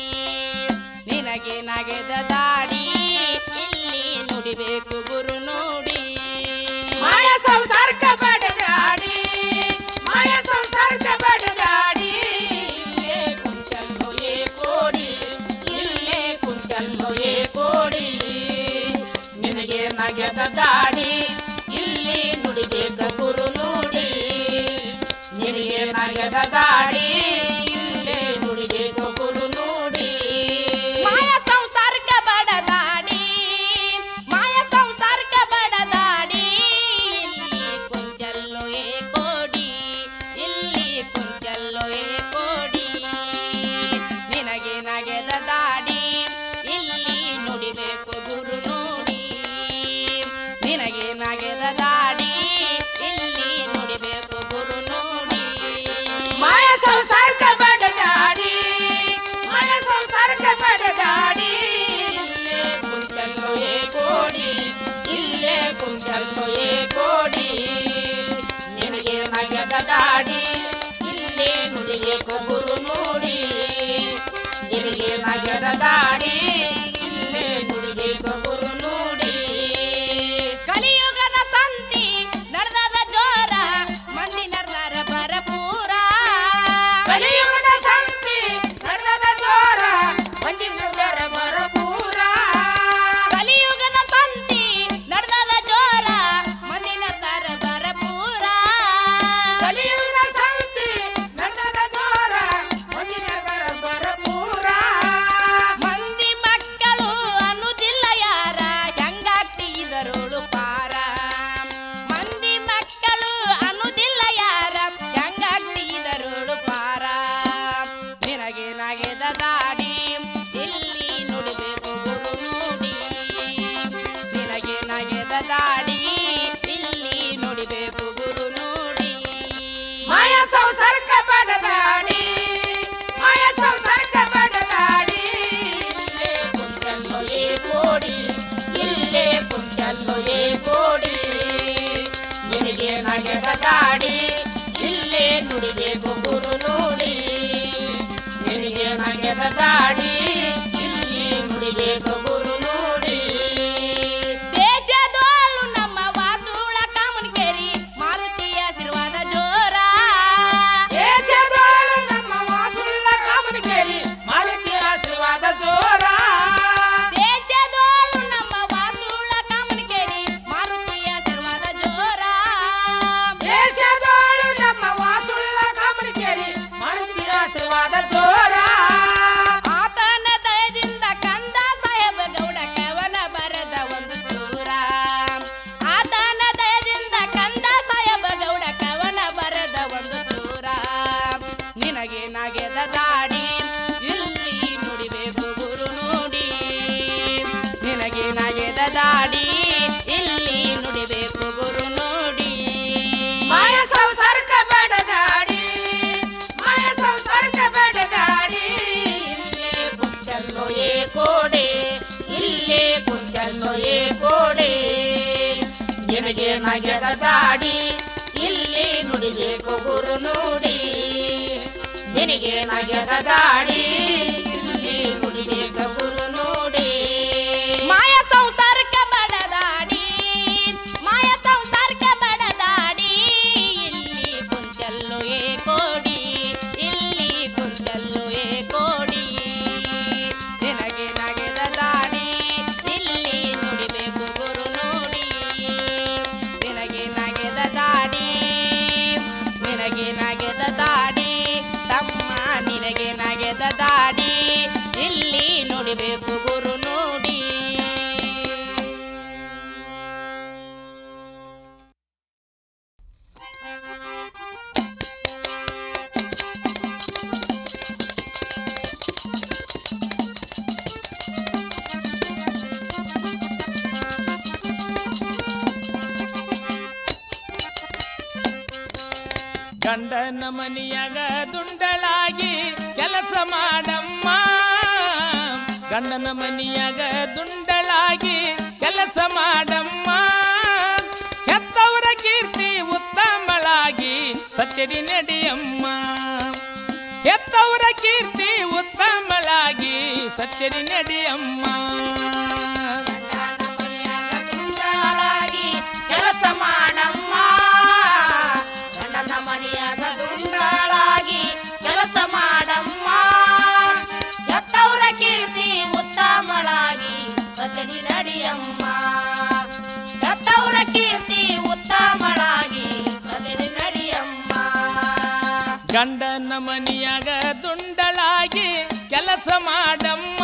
ನಿನಗೆ ನಗೆದ ದಾಡಿ ಇಲ್ಲಿ ನುಡಿಬೇಕು ಗುರು ನುಡಿ
ಮಾಯ ಸಂಸಾರಕ ಬಡದಾಡಿ ಮಾಯ ಸಂಸಾರಕ ಬಡದಾಡಿ ಇಲ್ಲೇ ಕುಂತಲ್ಲೋ ಏ ಕೋಡಿ ಇಲ್ಲೇ ಕುಂತಲ್ಲೋ ಏ ಕೋಡಿ ನಿನಗೆ ನಗೆದ ದಾಡಿ ಇಲ್ಲಿ ನುಡಿಬೇಕ ಗುರು ನುಡಿ ನಿನಗೆ ನಗೆದ ದಾಡಿ ಇಲ್ಲೇ ನುಡಿಬೇಕ ಗುರು ನುಡಿ
ಮಾಯ ಸಂಸಾರಕ ಬಡದಾಡಿ ಮಾಯ ಸಂಸಾರಕ ಬಡದಾಡಿ ಇಲ್ಲಿ ಕುಂತಲ್ಲೋ ಏ ಕೋಡಿ ಇಲ್ಲಿ ಕುಂತಲ್ಲೋ ಏ ಕೋಡಿ ನಿನಗೆ ನಗೆದ ದಾಡಿ ಇಲ್ಲಿ ನುಡಿಬೇಕು ಗುರು ನುಡಿ ನಿನಗೆ ನಗೆದ ದಾಡಿ ಇಲ್ಲಿ ನುಡಿಬೇಕು ಗುರು ನುಡಿ
ಮಾಯ ಸಂಸಾರಕ ಬಡದಾಡಿ ಮಾಯ ಸಂಸಾರಕ ಬಡದಾಡಿ ಇಲ್ಲೇ ಕುಂತಲ್ಲೋ ಏ ಕೋಡಿ ಇಲ್ಲೇ ಕುಂತಲ್ಲೋ ಏ ಕೋಡಿ ನಿನಗೆ ನಗೆದ ದಾಡಿ ಇಲ್ಲೇ ನುಡಿಬೇಕು ಗುರು ನುಡಿ ನಿನಗೆ ನಗೆದ ದಾಡಿ ಇಲ್ಲೇ ನುಡಿಬೇಕು ಗುರು ನುಡಿ
ಕಲಿಯುಗದ ಸಂತಿ ನಡೆದದ ಜೋರ ಮಂದಿ ನಡೆದಾರ ಭರಪೂರ
ಕಲಿಯುಗದ ಸಂತಿ ನಡೆದ ಜೋರ ಮಂದಿ ನಡೆದರ ಬರಪೂರ
ಕಲಿಯುಗದ ಸಂತಿ ನಡೆದದ ಜೋರ ಮಂದಿ ನಡೆದಾರ ಭರಪೂರ
ಕಲಿಯುಗದ ಸಂತಿ ನಡೆದ ಜೋರ ಮಂದಿ ನಡೆದರ ಬರಪೂರ
ಮಂದಿ ಮಕ್ಕಳು ಅನ್ನುವುದಿಲ್ಲ ಯಾರ ಹೆಂಗಾಗ್ತಿ ಇದರೋಳು ಪಾರ ಮಂದಿ ಮಕ್ಕಳು ಅನ್ನುವುದಿಲ್ಲ ಯಾರ ಹೆಂಗಾಗ್ತಿ ಇದರೋಳು ಪಾರ ನಿನಗೆ ನಗೆದ ದಾಡಿ ಇಲ್ಲಿ ನುಡಿಬೇಕು ಗುರು ನುಡಿ ನಿನಗೆ ನಗೆದ ದಾಡಿ ಇಲ್ಲಿ ನುಡಿಬೇಕು ಗುರು ನುಡಿ
ಮಾಯ ಸಂಸಾರಕ ಬಡದಾಡಿ ಮಾಯ ಸಂಸಾರಕ ಬಡದಾಡಿ ಇಲ್ಲೇ ಕುಂತಲ್ಲೋ ಏ ಕೋಡಿ ಇಲ್ಲೇ ಕುಂತಲ್ಲೋ ಏ ಕೋಡಿ ನಿನಗೆ ನಗೆದ ದಾಡಿ ಇಲ್ಲೇ ನುಡಿಬೇಕು ಗುರು ನುಡಿ ನಿನಗೆ ನಗೆದ ದಾಡಿ ಇಲ್ಲಿ ನುಡಿಬೇಕು ಗುರು ನುಡಿ
ದೇಶದೋಳು ನಮ್ಮ ವಾಸುಳ ಕಾಮನಕೇರಿ ಮಾರುತಿಯ ಆಶೀರ್ವಾದ ಜೋರ
ದೇಶದೊಳಗೆ ನಮ್ಮ ವಾಸುಳ್ಳ ಕಾಮನಕೇರಿ ಮಾರುತಿ ಆಶೀರ್ವಾದ ಜೋರ
ದೇಶದೋಳು ನಮ್ಮ ವಾಸುಳ ಕಾಮನಕೇರಿ ಮಾರುತಿಯ ಆಶೀರ್ವಾದ ಜೋರ
ದೇಶದೊಳು ನಮ್ಮ ವಾಸುಳ್ಳ ಕಾಮನಕೇರಿ ಮಾರುತಿ ಆಶೀರ್ವಾದ ಜೋರ
ಆತನ ದಯದಿಂದ ಕಂದ ಸಾಹೇಬ ಗೌಡ ಕವನ ಬರೆದ ಒಂದು ಚೂರ ಆತನ ದಯದಿಂದ ಕಂದ ಸಾಹೇಬ ಗೌಡ ಕವನ ಬರೆದ ಒಂದು ಚೂರ ನಿನಗೆ ನಗೆದ ದಾಡಿ ಇಲ್ಲಿ ನುಡಿಬೇಕು ಗುರು ನುಡಿ ನಿನಗೆ ನಗೆದ ದಾಡಿ ಇಲ್ಲಿ ನುಡಿಬೇಕು ಗುರು ನುಡಿ
ಮಾಯ ಸಂಸಾರಕ ಬಡದಾಡಿ ಮಾಯ ಸಂಸಾರಕ ಬಡದಾಡಿ ಇಲ್ಲೇ ಕುಂತಲ್ಲೋ ಏ ಕೋಡೆ ಇಲ್ಲೇ ಕುಂತಲ್ಲೋ ಏ ಕೋಡೆ ನಿನಗೆ ನಗೆದ ದಾಡಿ
ಇಲ್ಲಿ ನುಡಿಬೇಕು ಗುರು ನುಡಿ ನಿನಗೇನಾಗ್ಯದ ದಾಡಿ ಇಲ್ಲಿ ನುಡಿಬೇಕು ಗುರು ನುಡಿ ಮಾಯ ಸಂಸಾರಕ್ಕೆ ಬಡದಾಡಿ ಮಾಯ ಸಂಸಾರಕ್ಕೆ ಬಡದಾಡಿ ಇಲ್ಲಿ ಕುಂತಲ್ಲೋ ಏ ಕೋಡಿ ಇಲ್ಲಿ ಕುಂತಲ್ಲೋ ಏ ಕೋಡಿ ನಿನಗೇನಾಗ್ಯದ ದಾಡಿ ಇಲ್ಲಿ ನುಡಿಬೇಕು ಗುರು ನುಡಿ ನಿನಗೇನಾಗ್ಯದ ದಾಡಿ ನಿನಗೇನಾಗ್ಯದ ದಾಡಿ ತಮ್ಮ ನಿನಗೇನಾಗ್ಯದ ದಾಡಿ ಇಲ್ಲಿ ನುಡಿಬೇಕು ಗುರು ನುಡಿ
ಗಂಡನ ಮನಿಯಾಗ ದುಂಡಳಾಗಿ ಕೆಲಸ ಮಾಡಮ್ಮ ಗಂಡನ ಮನಿಯಾಗ ದುಂಡಳಾಗಿ ಕೆಲಸ ಮಾಡಮ್ಮ ಹೆತ್ತವರ ಕೀರ್ತಿ ಉತ್ತಮಳಾಗಿ ಸತ್ಯದಿ ನಡೆಯಮ್ಮ ಹೆತ್ತವರ ಕೀರ್ತಿ ಉತ್ತಮಳಾಗಿ ಸತ್ಯದಿ ನಡೆಯಮ್ಮ
ಕೆಲಸ ಮಾಡಮ್ಮ ಗಂಡನ ಮನೆಯಾಗ ದುಂಡಾಳಾಗಿ ಕೆಲಸ ಮಾಡಮ್ಮ ಹೆತ್ತವರ ಕೀರ್ತಿ ಉತ್ತಮಳಾಗಿ ಸತ್ಯದಿ ನಡೆಯಮ್ಮ ಹೆತ್ತವರ ಕೀರ್ತಿ ಉತ್ತಮಳಾಗಿ ಸತ್ಯದಿ ನಡೆಯಮ್ಮ
ಗಂಡನ ಮನಿಯಾಗ ದುಂಡಳಾಗಿ ಕೆಲಸ ಮಾಡಮ್ಮ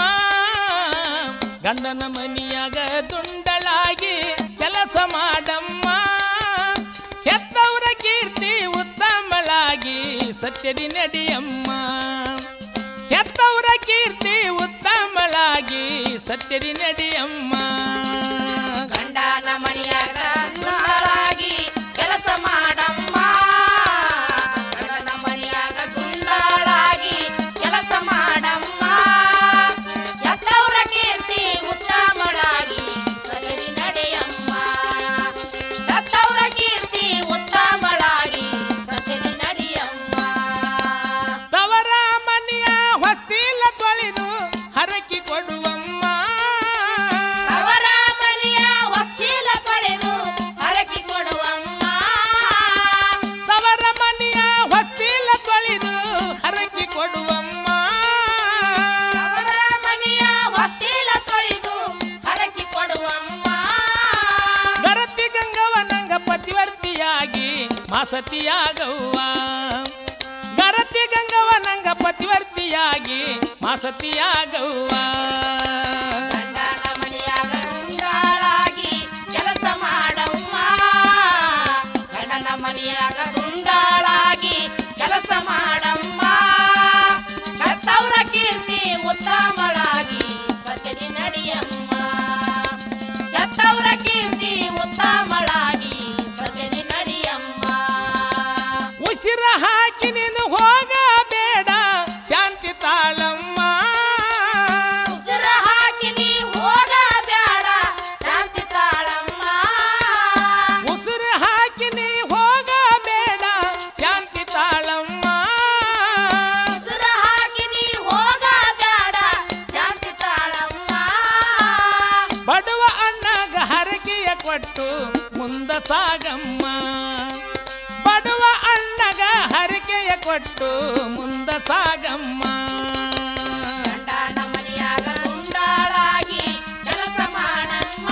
ಗಂಡನ ಮನಿಯಾಗ ದುಂಡಳಾಗಿ ಕೆಲಸ ಮಾಡಮ್ಮ ಹೆತ್ತವರ ಕೀರ್ತಿ ಉತ್ತಮಳಾಗಿ ಸತ್ಯದಿ ನಡೆಯಮ್ಮ ಹೆತ್ತವರ ಕೀರ್ತಿ ಉತ್ತಮಳಾಗಿ ಸತ್ಯದಿ ನಡೆಯಮ್ಮ
ಗಂಡನ ಮನೆಯಾಗ ದುಂಡಳಾಗಿ ಕೆಲಸ ಮಾಡಮ್ಮ ಗಂಡನ ಮನೆಯಾಗ ದುಂಡಳಾಗಿ ಕೆಲಸ ಮಾಡಮ್ಮ ಹೆತ್ತವರ ಕೀರ್ತಿ ಉತ್ತಮಳಾಗಿ ಸತ್ಯದಿ ನಡೆಯಮ್ಮ ಹೆತ್ತವರ ಕೀರ್ತಿ ಉತ್ತಮಳಾಗಿ ಸತ್ಯದಿ ನಡೆಯಮ್ಮ
ತವರ ಮನೆಯ ಹೊಸ್ತಿಲ ತೊಳೆದು ಹರಕಿ ಕೊಡುವಮ್ಮ
ಅವರ ಮನೆಯ ಹೊಸ್ತಿಲ ತೊಳೆದು ಹರಕಿ ಕೊಡುವಮ್ಮ
ತವರ ಮನೆಯ ಹೊಸ್ತಿಲ ತೊಳೆದು ಹರಕಿ ಕೊಡುವಮ್ಮ
ಅವರ ಮನೆಯ ಹೊಸ್ತಿಲ ತೊಳೆದು ಹರಕಿ ಕೊಡುವಮ್ಮ
ಗರತಿ ಗಂಗವನಂಗ ಪತಿವರ್ತಿಯಾಗಿ ಮಾಸತಿಯಾಗವ್ವ ಗರತಿ ಗಂಗವನಂಗ ಪತಿವರ್ತಿಯಾಗಿ ಮಾಸತಿಯಾಗವ್ವ
ಗಂಡನ ಮನೆಯಾಗ ದುಂಡಾಳಾಗಿ ಕೆಲಸ ಮಾಡಮ್ಮ ಗಂಡನ ಮನೆಯಾಗ ದುಂಡಾಳಾಗಿ ಕೆಲಸ ಮಾಡಮ್ಮ ಹೆತ್ತವರ ಕೀರ್ತಿ ಉತ್ತಮಳಾಗಿ ಸತ್ಯದಿ ನಡೆಯಮ್ಮ ಹೆತ್ತವರ ಕೀರ್ತಿ ಉತ್ತಮಳಾಗಿ ಸತ್ಯದಿ ನಡೆಯಮ್ಮ
ಉಸಿರ ಹಾಕಿ ನೀನು ಹೋಗಬೇಡ ಶಾಂತಿ ತಾಳಮ್ಮ
ಉಸಿರ ಹಾಕಿ ನೀ ಹೋಗಬೇಡ ಶಾಂತಿ ತಾಳಮ್ಮ
ಉಸಿರು ಹಾಕಿ ನೀ ಹೋಗಬೇಡ ಶಾಂತಿ ತಾಳಮ್ಮ
ಉಸಿರ ಹಾಕಿ ನೀ ಹೋಗಬೇಡ ಶಾಂತಿ ತಾಳಮ್ಮ
ಬಡವ ಅಣ್ಣಗ ಹರಕೆಯ ಕೊಟ್ಟು ಮುಂದ ಸಾಗಮ್ಮ ಬಡವ ಅಣ್ಣಗ ಹರಕೆಯ ಕೊಟ್ಟು ಮುಂದ ಸಾಗಮ್ಮ
ಗಂಡನ ಮನೆಯಾಗ ದುಂಡಾಳಾಗಿ ಕೆಲಸ ಮಾಡಮ್ಮ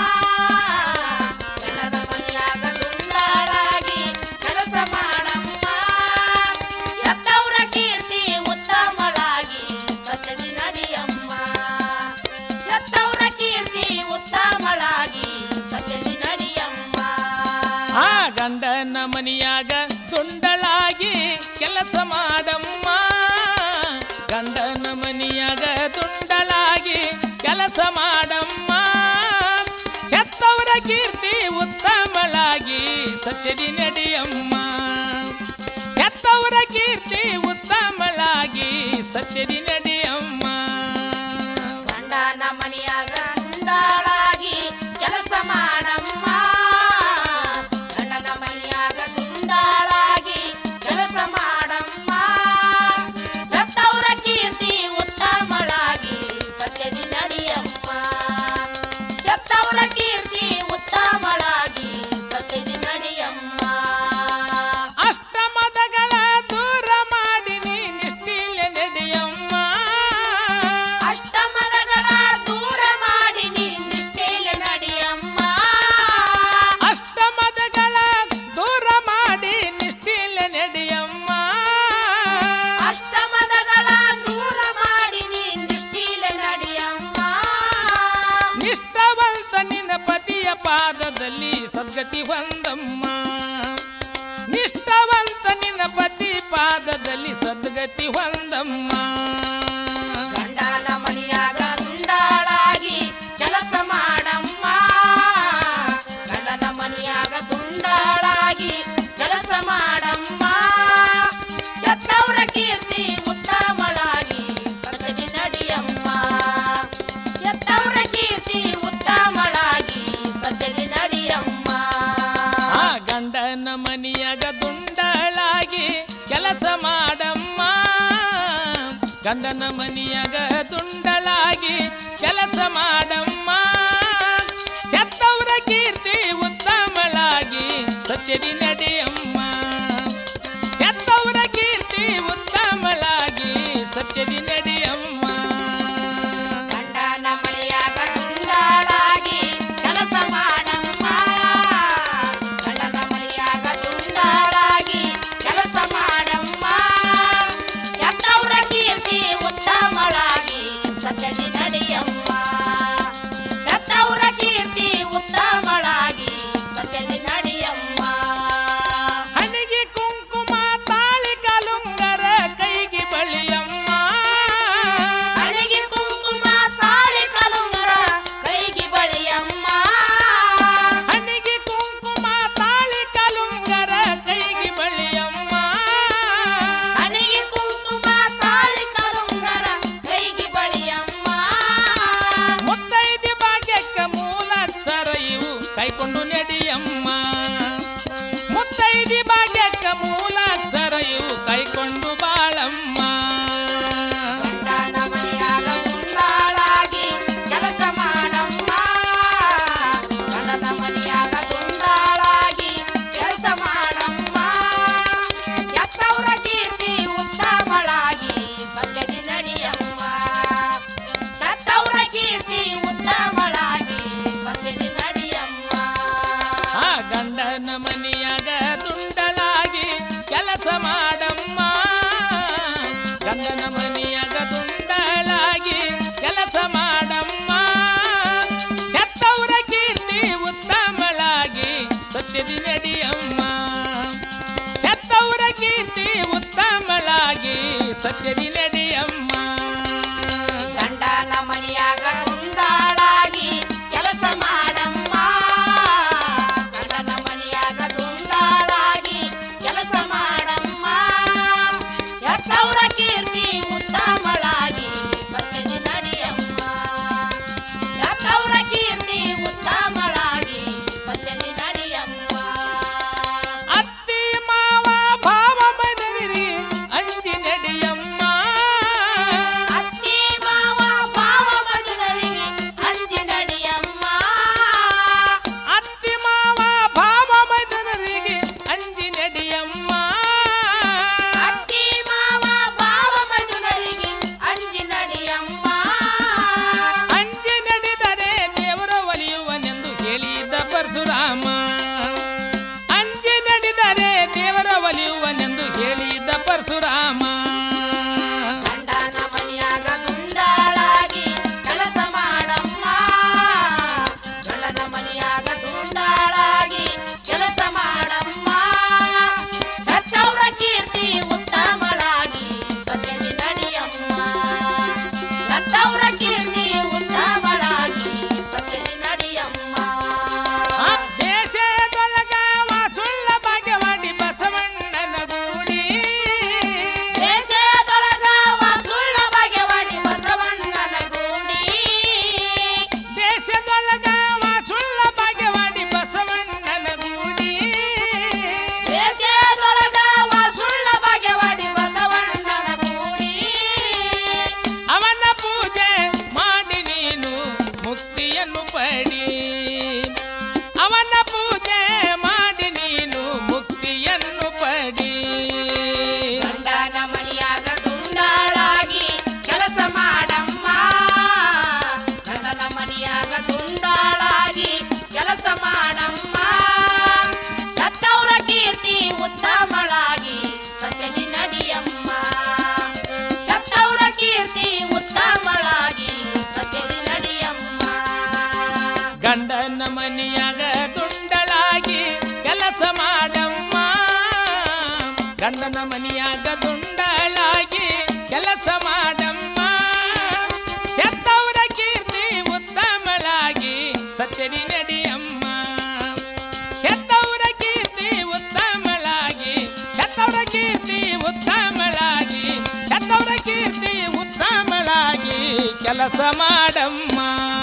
ಗಂಡನ ಮನೆಯಾಗ ದುಂಡಾಳಾಗಿ ಕೆಲಸ ಮಾಡಮ್ಮ ಹೆತ್ತವರ ಕೀರ್ತಿ ಉತ್ತಮಳಾಗಿ ಸತ್ಯದಿ ನಡೆಯಮ್ಮ ಹೆತ್ತವರ ಕೀರ್ತಿ ಉತ್ತಮಳಾಗಿ ಸತ್ಯದಿ ನಡೆಯಮ್ಮ
ಆ ಗಂಡನ ಮನಿಯಾಗ ದುಂಡಳಾಗಿ ಕೆಲಸ ಮಾಡಮ್ಮ ಗಂಡನ ಮನಿಯಾಗ ದುಂಡಳಾಗಿ ಕೆಲಸ ಮಾಡಮ್ಮ ಹೆತ್ತವರ ಕೀರ್ತಿ ಉತ್ತಮಳಾಗಿ ಸತ್ಯದಿ ನಡೆಯಮ್ಮ ಹೆತ್ತವರ ಕೀರ್ತಿ ಉತ್ತಮಳಾಗಿ ಸತ್ಯದಿ ನಡೆಯಮ್ಮ
ಗಂಡನ ಮನೆಯಾಗ ದುಂಡಾಳಾಗಿ ಕೆಲಸ ಮಾಡಮ್ಮ ಗಂಡನ ಮನೆಯಾಗ ದುಂಡಾಳ
ಹೊಂದಮ್ಮ ನಿಷ್ಠವಂತ ನಿನ್ನ ಪತಿ ಪಾದದಲ್ಲಿ ಸದ್ಗತಿ ಹೊಂದಮ್ಮ
ಗಂಡನ ಮನೆಯಾಗ ದುಂಡಾಳಾಗಿ ಕೆಲಸ ಮಾಡಮ್ಮ ಗಂಡನ ಮನೆಯಾಗ ದುಂಡಾಳಾಗಿ ಕೆಲಸ ಮಾಡಮ್ಮ ಎತ್ತವರ ಕೀರ್ತಿ ಉತ್ತಮಳಾಗಿ ಸತ್ಯದಿ ನಡಿಯಮ್ಮ ಎತ್ತವರ ಕೀರ್ತಿ ಉತ್ತಮಳಾಗಿ ಸತ್ಯದಿ ನಡಿಯಮ್ಮ
ಆ ಗಂಡನ ಮನೆಯಾಗ ದುಂಡಾಳಾಗಿ ಕೆಲಸ ಮಾಡಮ್ಮ ಗಂಡನ ಮನೆಯಾಗ ದುಂಡಳಾಗಿ ಕೆಲಸ ಮಾಡಮ್ಮ ಹೆತ್ತವರ ಕೀರ್ತಿ ಉತ್ತಮಳಾಗಿ ಸತ್ಯದಿ ನಡೆಯಮ್ಮ ಹೆತ್ತವರ ಕೀರ್ತಿ ಉತ್ತಮಳಾಗಿ ಸತ್ಯದಿ ನಡೆಯಮ್ಮ
ಗಂಡನ ಮನೆಯಾಗ ದುಂಡಾಳಾಗಿ ಕೆಲಸ ಮಾಡಮ್ಮ ಗಂಡನ ಮನೆಯಾಗ ದುಂಡಾಳಾಗಿ ಕೆಲಸ ಮಾಡಮ್ಮ ಎತ್ತವರ ಕೀರ್ತಿ ಉತ್ತಮಳಾಗಿ ಸತ್ಯದಿ ನಡೆಯಮ್ಮ ಎತ್ತವರ ಕೀರ್ತಿ ಉತ್ತಮಳಾಗಿ ಸತ್ಯದಿ ನಡೆಯಮ್ಮ
ಹಣಿಗೆ ಕುಂಕುಮ ತಾಳಿ ಕಲುಂಗರ ಕೈಗೆ ಬಳಿಯಮ್ಮ
ಹಣಿಗೆ ಕುಂಕುಮ ತಾಳಿ ಕಲುಂಗರ ಕೈಗೆ ಬಳಿಯಮ್ಮ
ಹಣಿಗೆ ಕುಂಕುಮ ತಾಳಿ ಕಲುಂಗರ ಕೈಗೆ ಬಳಿಯಮ್ಮ
ಹಣಿಗೆ ಕುಂಕುಮ ತಾಳಿ ಕಲುಂಗರ ಕೈಗೆ ಬಳಿಯಮ್ಮ
ಮುತ್ತೈದೆ ಭಾಗ್ಯಕ್ಕ ಮೂಲಾಕ್ಷರ ಇವು ಕೈಕೊಂಡು ನಡೆಯಮ್ಮ ಮುತ್ತೈದೆ ಭಾಗ್ಯಕ್ಕ ಮೂಲಾಕ್ಷರ ಇವು ಕೈಕೊಂಡು ಬಾಳಮ್ಮ
ಗಂಡನ ಮನೆಯಾಗ ದುಂಡಾಳಾಗಿ ಕೆಲಸ ಮಾಡಮ್ಮ ಗಂಡನ ಮನೆಯಾಗ ದುಂಡಾಳಾಗಿ ಕೆಲಸ ಮಾಡಮ್ಮ ಎತ್ತವರ ಕೀರ್ತಿ ಉತ್ತಮಳಾಗಿ ಸತ್ಯದಿ ನಡಿಯಮ್ಮ ಎತ್ತವರ ಕೀರ್ತಿ ಉತ್ತಮಳಾಗಿ ಸತ್ಯದಿ ನಡಿಯಮ್ಮ
ಆ ಗಂಡನ ಮನೆಯಾಗ ದುಂಡಳಾಗಿ ಕೆಲಸ ಮಾಡಮ್ಮ ಗಂಡನ ಮನೆಯಾಗ ದುಂಡಳಾಗಿ ಕೆಲಸ ಮಾಡಮ್ಮ ಹೆತ್ತವರ ಕೀರ್ತಿ ಉತ್ತಮಳಾಗಿ ಸತ್ಯದಿ ನಡೆಯಮ್ಮ ಹೆತ್ತವರ ಕೀರ್ತಿ ಉತ್ತಮಳಾಗಿ ಸತ್ಯದಿ ನಡೆಯಮ್ಮ
ಗಂಡನ ಮನೆಯಾಗ ದುಂಡಾಳಾಗಿ ಕೆಲಸ ಮಾಡಮ್ಮ ಗಂಡನ ಮನೆಯಾಗ ದುಂಡಾಳಾಗಿ ಕೆಲಸ ಮಾಡಮ್ಮ ಎತ್ತವರ ಕೀರ್ತಿ ಉತ್ತಮಳಾಗಿ ಸತ್ಯದಿ ನಡಿಯಮ್ಮ ಎತ್ತವರ ಕೀರ್ತಿ ಉತ್ತಮಳಾಗಿ ಸತ್ಯದಿ ನಡಿಯಮ್ಮ
ಅತ್ತಿ ಮಾವ ಭಾವ ಬದಲಿರಿ ಅಂಜಿ ನಡೆಯಮ್ಮ
ಅತ್ತಿ ಮಾವ ಭಾವ ಬದುನರಿಗೆ ಅಂಜಿ ನಡಿಯಮ್ಮ
ಅತ್ತಿ ಮಾವ ಭಾವ ಬದಲಿರಿಗೆ ಅಂಜಿ ನಡೆಯಮ್ಮ
ಅತ್ತಿ ಮಾವ ಭಾವ ಬದುನರಿಗೆ ಅಂಜಿ ನಡಿಯಮ್ಮ
ಅಂಜಿ ನಡೆದರೆ ದೇವರ ಒಲಿಯುವನೆಂದು ಹೇಳಿದ ಪರಶುರಾಮ ಅಂಜಿ ನಡೆದರೆ ದೇವರ ಒಲಿಯುವನೆಂದು ಹೇಳಿದ ಪರಶುರಾಮ
ಗಂಡನ ಮನೆಯಾಗ ದುಂಡಾಳಾಗಿ ಕೆಲಸ ಮಾಡಮ್ಮ ಗಂಡನ ಮನೆಯಾಗ ದುಂಡಾಳಾಗಿ ಕೆಲಸ ಮಾಡಮ್ಮ ಹೆತ್ತವರ ಕೀರ್ತಿ ಉತ್ತಮಳಾಗಿ ಸತ್ಯದಿ ನಡಿಯಮ್ಮ ಹೆತ್ತವರ ಕೀರ್ತಿ ಉತ್ತಮಳಾಗಿ ಸತ್ಯದಿ ನಡಿಯಮ್ಮ
ಆ ದೇಶದೊಳಗ ವಾಸುಳ್ಳ ಭಾಗ್ಯವಾಡಿ ಬಸವಣ್ಣನ ಗೂಡಿ ಗಂಡನ ಮನಿಯಾಗ ದುಂಡಳಾಗಿ ಕೆಲಸ ಮಾಡಮ್ಮ ಹೆತ್ತವರ ಕೀರ್ತಿ ಉತ್ತಮಳಾಗಿ ಸತ್ಯದಿ ನಡಿಯಮ್ಮ ಹೆತ್ತವರ ಕೀರ್ತಿ ಉತ್ತಮಳಾಗಿ ಹೆತ್ತವರ ಕೀರ್ತಿ ಉತ್ತಮಳಾಗಿ ಹೆತ್ತವರ ಕೀರ್ತಿ ಉತ್ತಮಳಾಗಿ ಕೆಲಸ ಮಾಡಮ್ಮ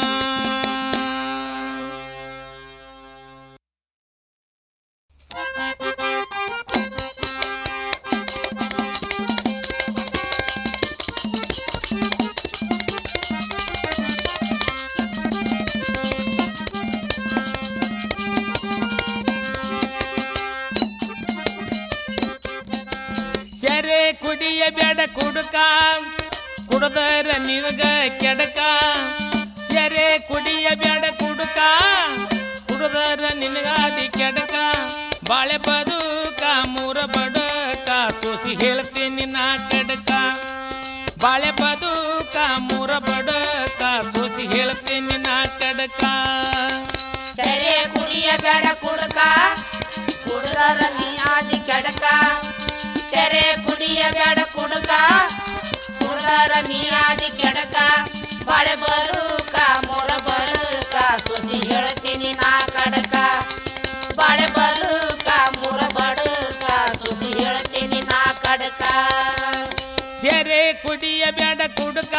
ಸೆರೆ ಕುಡಿಯ ಬೇಡ ಕುಡುಕ ಕುಡದರ ನಿನಗ ಕೆಡಕ ಸೆರೆ ಕುಡಿಯ ಬೇಡ ಕುಡುಕ ಕುಡದರ ನಿನಗಾದಿ ಕೆಡಕ ಬಾಳೆ ಬದುಕ ಮೂರ ಬಡಕ ಸೋಸಿ ಹೇಳ್ತೀನಿ ನಾ ಕೆಡಕ ಬಾಳೆ ಬದುಕ ಮೂರ ಬಡಕ ಸೋಸಿ ಹೇಳ್ತೀನಿ ನಾ ಕೆಡಕ
ಸೆರೆ ಕುಡಿಯ ಬೇಡ ಕುಡುಕ ಕುಡದರ ನಿನಗಾದಿ ಕೆಡಕ ಸೆರೆ ಕುಡಿಯ ಬೇಡ ಕುಡುಕ ಕುಡದರ ನೀರಾದಿ ಕೆಡಕ ಬಾಳೆ ಬದುಕ ಮೂರ ಬದುಕ ಸೊಸಿ ಹೇಳ್ತೀನಿ ನಾ ಕಡಕ ಬಾಳೆ ಬದುಕ ಮೂರ ಬದುಕ ಸೊಸಿ ಹೇಳ್ತೀನಿ ನಾ ಕಡಕ
ಸೆರೆ ಕುಡಿಯ ಬೇಡ ಕುಡುಕ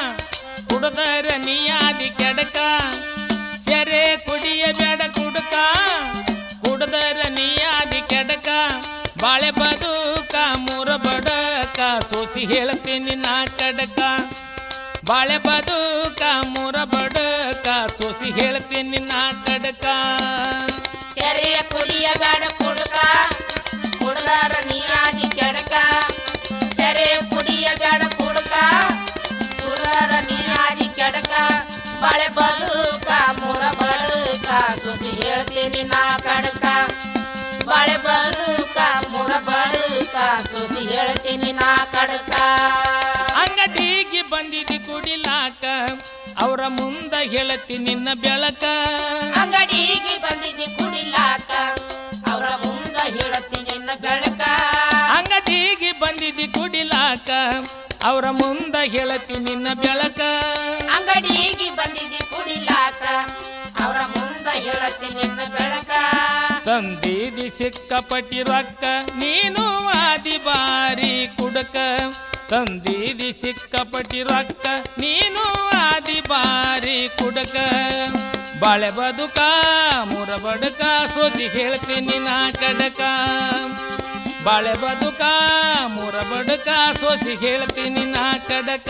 ಕುಡದರ ನೀಯಾದಿ ಕೆಡಕ ಸೆರೆ ಕುಡಿಯ ಬೇಡ ಕುಡುಕ ಕುಡದರ ನೀಯಾದಿ ಕೆಡಕ ಬಾಳೆ ಬದುಕ ಮೂರ ಬಡಕ ಸೋಸಿ ಹೇಳ್ತೀನಿ ನಾ ಕಡಕ ಬಾಳೆ ಬದುಕ ಮೂರ ಬಡಕ ಸೋಸಿ ಹೇಳ್ತೀನಿ ನಾ ಕಡಕ
ಸೆರೆ ಕುಡಿಯ ಬೇಡ ಕುಡುಕ ಕುಡದರ ನೀರಾದಿ ಕೆಡಕ ಸೆರೆ ಕುಡಿಯ ಬೇಡ ಕುಡುಕ ಕುಡದರ ನೀರಾದಿ ಕೆಡಕ ಬಾಳೆ ಬದುಕ ಮೂರ ಬಡಕ ಸೋಸಿ ಹೇಳ್ತೀನಿ ನಾ ಕಡಕ ಬಾಳೆ ಬದುಕ ಮೂರ ಬದುಕ ಸೋಸಿ ಹೇಳ್ತೀನಿ ನಾ ಕಡಕ
ಅಂಗಡಿಗೆ ಬಂದಿದ್ದಿ ಕುಡಿಲಾಕ ಅವರ ಮುಂದ ಹೇಳ್ತೀನಿ ನಿನ್ನ ಬೆಳಕ
ಅಂಗಡಿಗೆ ಬಂದಿದ್ದಿ ಕುಡಿಲಾಕ ಅವರ ಮುಂದ ಹೇಳ್ತೀನಿ ನಿನ್ನ ಬೆಳಕ
ಅಂಗಡಿಗೆ ಬಂದಿದ್ದಿ ಕುಡಿಲಾಕ ಅವರ ಮುಂದ ಹೇಳ್ತೀನಿ ನಿನ್ನ ಬೆಳಕ
ಅಂಗಡಿಗೆ ಬಂದಿದ್ದಿ ಕುಡಿಲಾಕ ಅವರ ಮುಂದ ಹೇಳ್ತೀನಿ ನಿನ್ನ ಬೆಳಕ
ತಂದಿದಿ ಸಿಕ್ಕಪಟ್ಟಿ ರೊಕ್ಕ ನೀನು ಆದಿ ಬಾರಿ ಕುಡಕ ತಂದಿದಿ ಸಿಕ್ಕಪಟ್ಟಿ ರೊಕ್ಕ ನೀನು ಆದಿ ಬಾರಿ ಕುಡಕ ಬಾಳೆ ಬದುಕ ಮೂರ ಬಡಕ ಸೋಚಿ ಹೇಳ್ತೀನಿ ನಾ ಕಡಕ ಬಾಳೆ ಬದುಕ ಮೂರ ಬಡಕ ಸೋಚಿ ಹೇಳ್ತೀನಿ ನಾ ಕಡಕ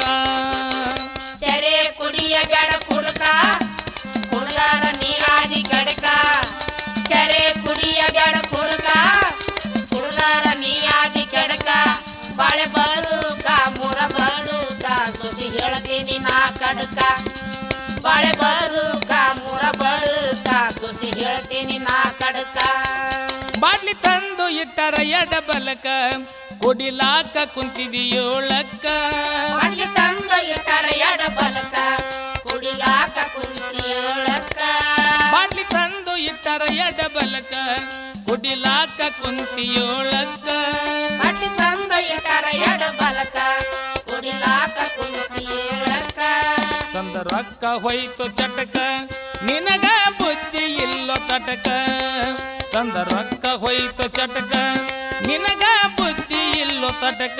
ಸೆರೆ ಕುಡಿಯ ಬೇಡ ಕುಡುಕ ಕುಡದರ ನೀರಾದಿ ಕಡಕ ಸೆರೆ ಕುಡಿಯ ಬೇಡ ಕುಡುಕ ಕುಡದರ ನೀರಾದಿ ಕಡಕ ಬಾಳೆ ಬದುಕ ಮೂರ ಬದುಕ ಸೊಸಿ ಹೇಳ್ತೀನಿ ನಾ ಕಡಕ ಬಾಳೆ ಬದುಕ ಮೂರ ಬದುಕ ಸೊಸಿ ಹೇಳ್ತೀನಿ ನಾ ಕಡಕ
ಬಾಟ್ಲಿ ತಂದು ಇಟ್ಟರ ಎಡ ಬಲಕ ಕುಡಿಲಾಕ ಕುಂತಿದಿಯೋಳಕ್ಕ
ಬಾಟ್ಲಿ ತಂದು ಇಟ್ಟರ ಎಡ ಬಲಕ ಕುಡಿಲಾಕ ಕುಂತಿಯೋಳಕ್ಕ
ಬಾಟ್ಲಿ ತಂದು ಇಟ್ಟರ ಎಡ ಬಲಕ ಕುಡಿಲಾಕ ಕುಂತಿಯೋಳಕ್ಕ
ಬಾಟ್ಲಿ ತಂದ ಇಟ್ಟರ ಎಡ ಬಲಕ ಕುಡಿಲಾಕ ಕುಂತಿಯೋಳಕ್ಕ
ತಂದ ರೊಕ್ಕ ಹೋಯ್ತು ಚಟಕ ನಿನಗ ಬುದ್ಧಿ ಇಲ್ಲೋ ತಟಕ ತಂದ ರೊಕ್ಕ ಹೋಯ್ತು ಚಟಕ ನಿನಗ ಬುದ್ಧಿ ಇಲ್ಲೋ ತಟಕ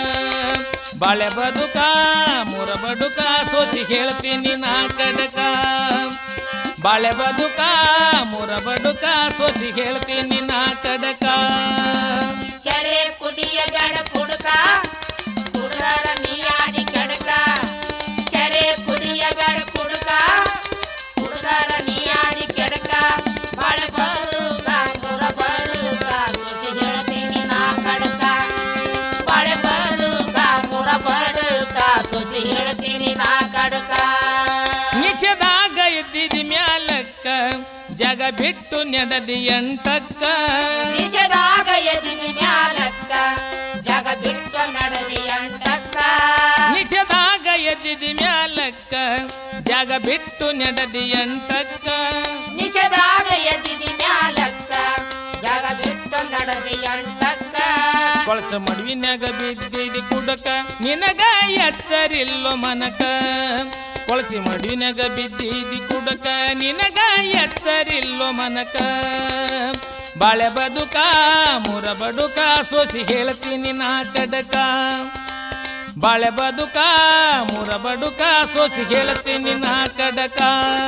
ಬಾಳೆ ಬದುಕ ಮೂರ ಬಡುಕ ಸೋಚಿ ಹೇಳ್ತೀನಿ ನಾ ಕಡಕ ಬಾಳೆ ಬದುಕ ಮೂರ ಬಡುಕ ಸೋಚಿ ಹೇಳ್ತೀನಿ ನಾ ಕಡಕ
ಸೆರೆ ಕುಡಿಯ ಬೇಡ ಕುಡುಕ ಕುಡದರ ನೀರಾಡಿ ಕಡಕ ಸೆರೆ ಕುಡಿಯ ಬೇಡ ಕುಡುಕ ಕುಡದರ ನೀರಾಡಿ ಕೆಡಕ ಬಾಳೆ ಬದುಕ ಮೂರ ಬದುಕ ಸೊಸಿ ಹೇಳ್ತೀನಿ ನಾ ಕಡಕ ಬಾಳೆ ಬದುಕ ಮೂರ ಬದುಕ ಸೊಸಿ ಹೇಳ್ತೀನಿ ನಾ ಕಡಕ
ನಿಚದಾಗ ಇದ್ದಿದಿ ಮ್ಯಾಲಕ್ಕ ಜಗ ಬಿಟ್ಟು ನೆಡದಿ ಎಂಟಕ್ಕ
ನಿಷದಾಗ ಎದಿದಿ ಮ್ಯಾಲಕ್ಕ ಜಗ ಬಿಟ್ಟು ನಡೆದಿ ಅಂಟಕ್ಕ
ನಿಚದಾಗ ಎದ್ದಿದಿ ಮ್ಯಾಲಕ್ಕ ಜಗ ಬಿಟ್ಟು ನೆಡದಿ ಎಂಟಕ್ಕ
ನಿಷದಾಗ ಎದಿದಿ ಮ್ಯಾಲಕ್ಕ ಜಗ ಬಿಟ್ಟು ನಡೆದಿ ಅಂಟಕ್ಕ
ಕೊಳಚ ಮಡುವಿನಾಗ ಬಿದ್ದಿದಿ ಕುಡಕ ನಿನಗ ಎಚ್ಚರಿಲ್ಲೋ ಮನಕ ಕೊಳಚಿ ಮಡುವಿನಾಗ ಬಿದ್ದಿದಿ ಕುಡಕ ನಿನಗ ಎಚ್ಚರಿಲ್ಲೋ ಮನಕ ಬಾಳೆ ಬದುಕ ಮುರ ಬಡುಕ ಸೋಸಿ ಹೇಳ್ತೀನಿ ನಾ ಕಡಕ ಬಾಳೆ ಬದುಕ ಮುರ ಬಡುಕ ಸೋಸಿ ಹೇಳ್ತೀನಿ ನಾ ಕಡಕ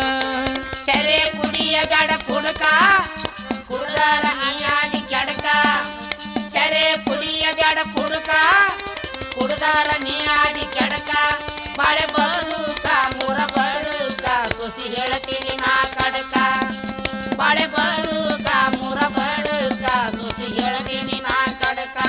ಸೆರೆ ಕುಡಿಯ ಬೇಡ ಕುಡುಕ ಕುಡ್ದಾರ ನೀಯಾದಿ ಕೆಡಕ ಸೆರೆ ಕುಡಿಯ ಬೇಡ ಕುಡುಕ ಕುಡ್ದಾರ ನೀಯಾದಿ ಕೆಡಕ ಬಾಳೆ ಬದುಕ ಮುರ ಬಡುಕ ಸೋಸಿ ಹೇಳ್ತೀನಿ ನಾ ಕಡಕ ಬಾಳೆ ಬದುಕ ಮುರ ಬಡುಕ ಸೋಸಿ ಹೇಳ್ತೀನಿ ನಾ ಕಡಕ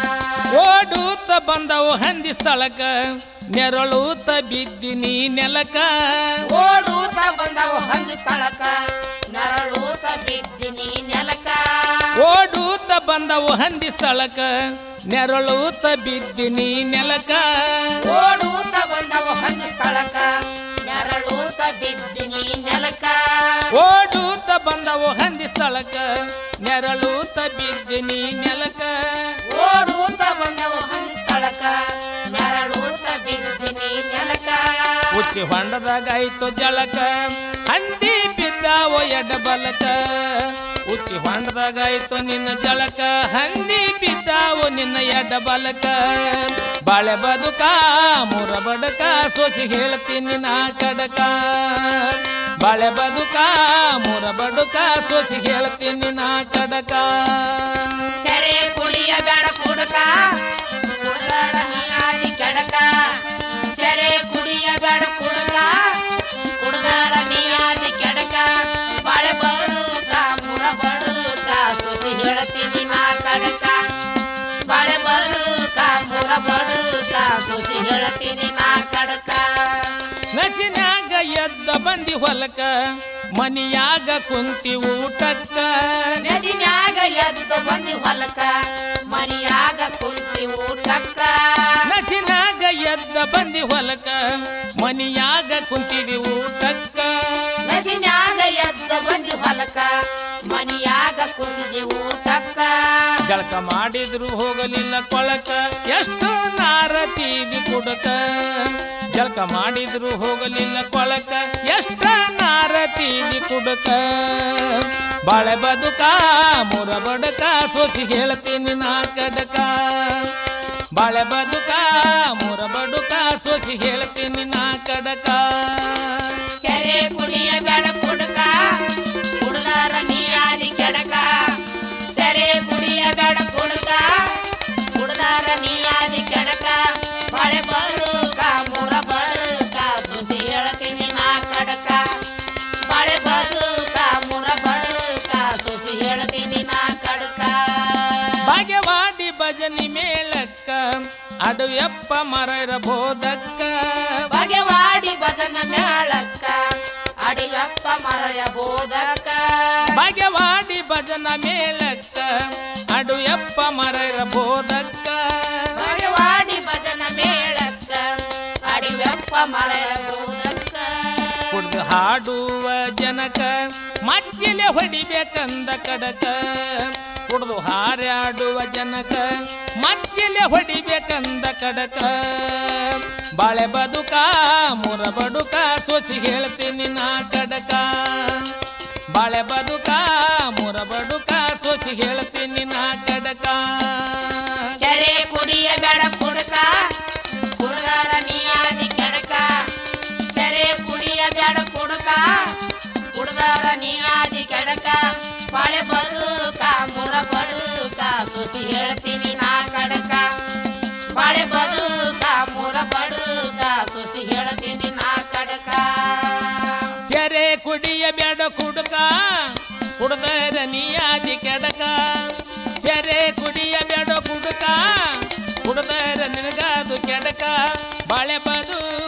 ಓಡೂತ ಬಂದವು ಹಂದಿ ಸ್ಥಳಕ ನೆರಳೂತ ಬಿದ್ದಿನಿ ನೆಲಕ
ಓಡೂತ ಬಂದವು ಹಂದಿ ಸ್ಥಳಕ ನೆರಳೂತ ಬಿದ್ದಿನಿ ನೆಲಕ
ಓಡೂತ ಬಂದವು ಹಂದಿ ಸ್ಥಳಕ ನೆರಳೂತ ಬಿದ್ದಿನಿ ನೆಲಕ
ಓಡೂತ ಬಂದವು ಹಂದಿ ಸ್ಥಳಕ ನೆರಳೂತ ಬಿದ್ದಿನಿ ನೆಲಕ
ಓಡೂತ ಬಂದವು ಹಂದಿ ಸ್ಥಳಕ ನೆರಳೂತ ಬಿದ್ದಿನಿ ನೆಲಕ
ಓಡೂತ ಬಂದವು ಹಂದಿ ಸ್ಥಳಕ ನೆರಳೂತ ಬಿದ್ದಿನಿ ನೆಲಕ
ಉಚ್ಚಿ ಹೊಂಡದಾಗ ಆಯ್ತು ಜಳಕ ಹಂದಿ ಬಿದ್ದಾವೋ ಎಡ ಬಲಕ ಉಚ್ಚಿ ಹೊಂಡದಾಗ ಆಯ್ತು ನಿನ್ನ ಜಳಕ ಹಂದಿ ಬಿದ್ದಾವೋ ನಿನ್ನ ಎಡ ಬಲಕ ಬಾಳೆ ಬದುಕ ಮುರ ಬಡಕ ಸೋಸಿ ಹೇಳ್ತೀನಿ ನಾ ಕಡಕ ಬಾಳೆ ಬದುಕ ಮುರ ಬಡುಕ ಸೋಸಿ ಹೇಳ್ತೀನಿ ನಾ ಕಡಕ
ಸೆರೆ ಕುಡಿಯ ಬೇಡ ಕುಡುಕ ಕುಡ್ದಾರ ನೀಯಾದಿ ಕೆಡಕ ಸೆರೆ ಕುಡಿಯ ಬೇಡ ಕುಡುಕ ಕುಡ್ದಾರ ನೀಯಾದಿ ಕೆಡಕ ಬಾಳೆ ಬದುಕ ಮುರ ಬಡುಕ ಸೋಸಿ ಹೇಳ್ತೀನಿ ನಾ ಕಡಕ ಬಾಳೆ ಬದುಕ ಮುರ ಬಡುಕ ಸೋಸಿ ಹೇಳ್ತೀನಿ ನಾ ಕಡಕ
ನಚಿನ್ಯಾಗ ಎದ್ದ ಬಂದಿ ಹೊಲಕ ಮನಿಯಾಗ ಕುಂತಿ ಊಟಕ್ಕ
ನಸಿನ್ಯಾಗ ಎದ್ದು ಬಂದಿ ಹೊಲಕ ಮನಿಯಾಗ ಕುಂತಿ ಊಟಕ್ಕ
ನಚಿನ್ಯಾಗ ಎದ್ದ ಬಂದಿ ಹೊಲಕ ಮನಿಯಾಗ ಕುಂತಿದಿ ಊಟಕ್ಕ
ನಸಿನ್ಯಾಗ ಎದ್ದು ಬಂದಿ ಹೊಲಕ ಮನಿಯಾಗ ಕುಂತಿ ಊಟಕ್ಕ
ಜಳಕ ಮಾಡಿದ್ರು ಹೋಗಲಿಲ್ಲ ಕೊಳಕ ಎಷ್ಟು ನಾರತೀದಿ ಕುಡಕ ಜಳಕ ಮಾಡಿದ್ರು ಹೋಗಲಿಲ್ಲ ಕೊಳಕ ಎಷ್ಟ ನಾರತೀದಿ ಕುಡಕ ಬಾಳೆ ಬದುಕ ಮುರ ಬಡಕ ಸೋಸಿ ಹೇಳ್ತೀನಿ ನಾ ಕಡಕ ಬಾಳೆ ಬದುಕ ಮುರ ಬಡುಕ ಸೋಸಿ ಹೇಳ್ತೀನಿ ನಾ ಕಡಕ
ಸೆರೆ ಕುಡಿಯ ಬೇಡ ಕುಡುಕ ಕುಡ್ದಾರ ನೀಯಾದಿ ಕೆಡಕ ಸೆರೆ ಕುಡಿಯ ಬೇಡ ಕುಡುಕ ಕುಡ್ದಾರ ನೀಯಾದಿ ಕೆಡಕ ಬಾಳೆ ಬದುಕ ಮುರ ಬಡುಕ ಸೋಸಿ ಹೇಳ್ತೀನಿ ನಾ ಕಡಕ ಬಾಳೆ ಬದುಕ ಮುರ ಬಡುಕ ಸೋಸಿ ಹೇಳ್ತೀನಿ ನಾ ಕಡಕ
ಭಾಗ್ಯವಾಡಿ ಭಜನಿ ಮೇಳಕ್ಕ ಅಡುಯಪ್ಪ ಮರರ ಬೋಧಕ್ಕ
ಬಗೆವಾಡಿ ಭಜನ ಮೇಳಕ್ಕ ಅಡಿಯಪ್ಪ ಮರಯ ಬೋಧಕ
ಭಾಗ್ಯವಾಡಿ ಭಜನ ಮೇಳಕ್ಕ ಅಡುಯಪ್ಪ ಮರರ ಬೋಧಕ್ಕ
ಬಗೆವಾಡಿ ಭಜನ ಮೇಳಕ್ಕ ಅಡಿಯಪ್ಪ ಮರಯ ಬೋಧಕ
ಕುಡ್ದು ಹಾಡುವ ಜನಕ ಮಜ್ಜಿಲೆ ಹೊಡಿಬೇಕಂದ ಕಡಕ ಕುಡ್ದು ಹಾರಾಡುವ ಜನಕ ಮಜ್ಜಿಲೆ ಹೊಡಿಬೇಕಂದ ಕಡಕ ಬಾಳೆ ಬದುಕ ಮುರ ಬಡುಕ ಸೋಸಿ ಹೇಳ್ತೀನಿ ನಾ ಕಡಕ ಬಾಳೆ ಬದುಕ ಮುರ ಬಡುಕ ಸೋಸಿ ಹೇಳ್ತೀನಿ ನಾ ಕಡಕ
ಸೆರೆ ಕುಡಿಯ ಬೇಡ ಕುಡುಕ ಕುಡ್ದಾರ ನೀಯಾದಿ ಕೆಡಕ ಸೆರೆ ಕುಡಿಯ ಬೇಡ ಕುಡುಕ ಕುಡ್ದಾರ ನೀಯಾದಿ ಕೆಡಕ ಬಾಳೆ ಬದುಕ ಮುರ ಬಡುಕ ಸೋಸಿ ಹೇಳ್ತೀನಿ ನಾ ಕಡಕ ಬಾಳೆ ಬದುಕ ಮುರ ಬಡುಕ ಸೋಸಿ ಹೇಳ್ತೀನಿ ನಾ ಕಡಕ
ಸೆರೆ ಕುಡಿಯ ಬೇಡ ಕುಡುಕ ಕುಡ್ದರ ನೀಯಾದಿ ಕೆಡಕ ಸೆರೆ ಕುಡಿಯ ಬೇಡ ಕುಡುಕ ಕುಡ್ದರ ನಿನಗಾದು ಕೆಡಕ ಬಾಳೆ ಬದು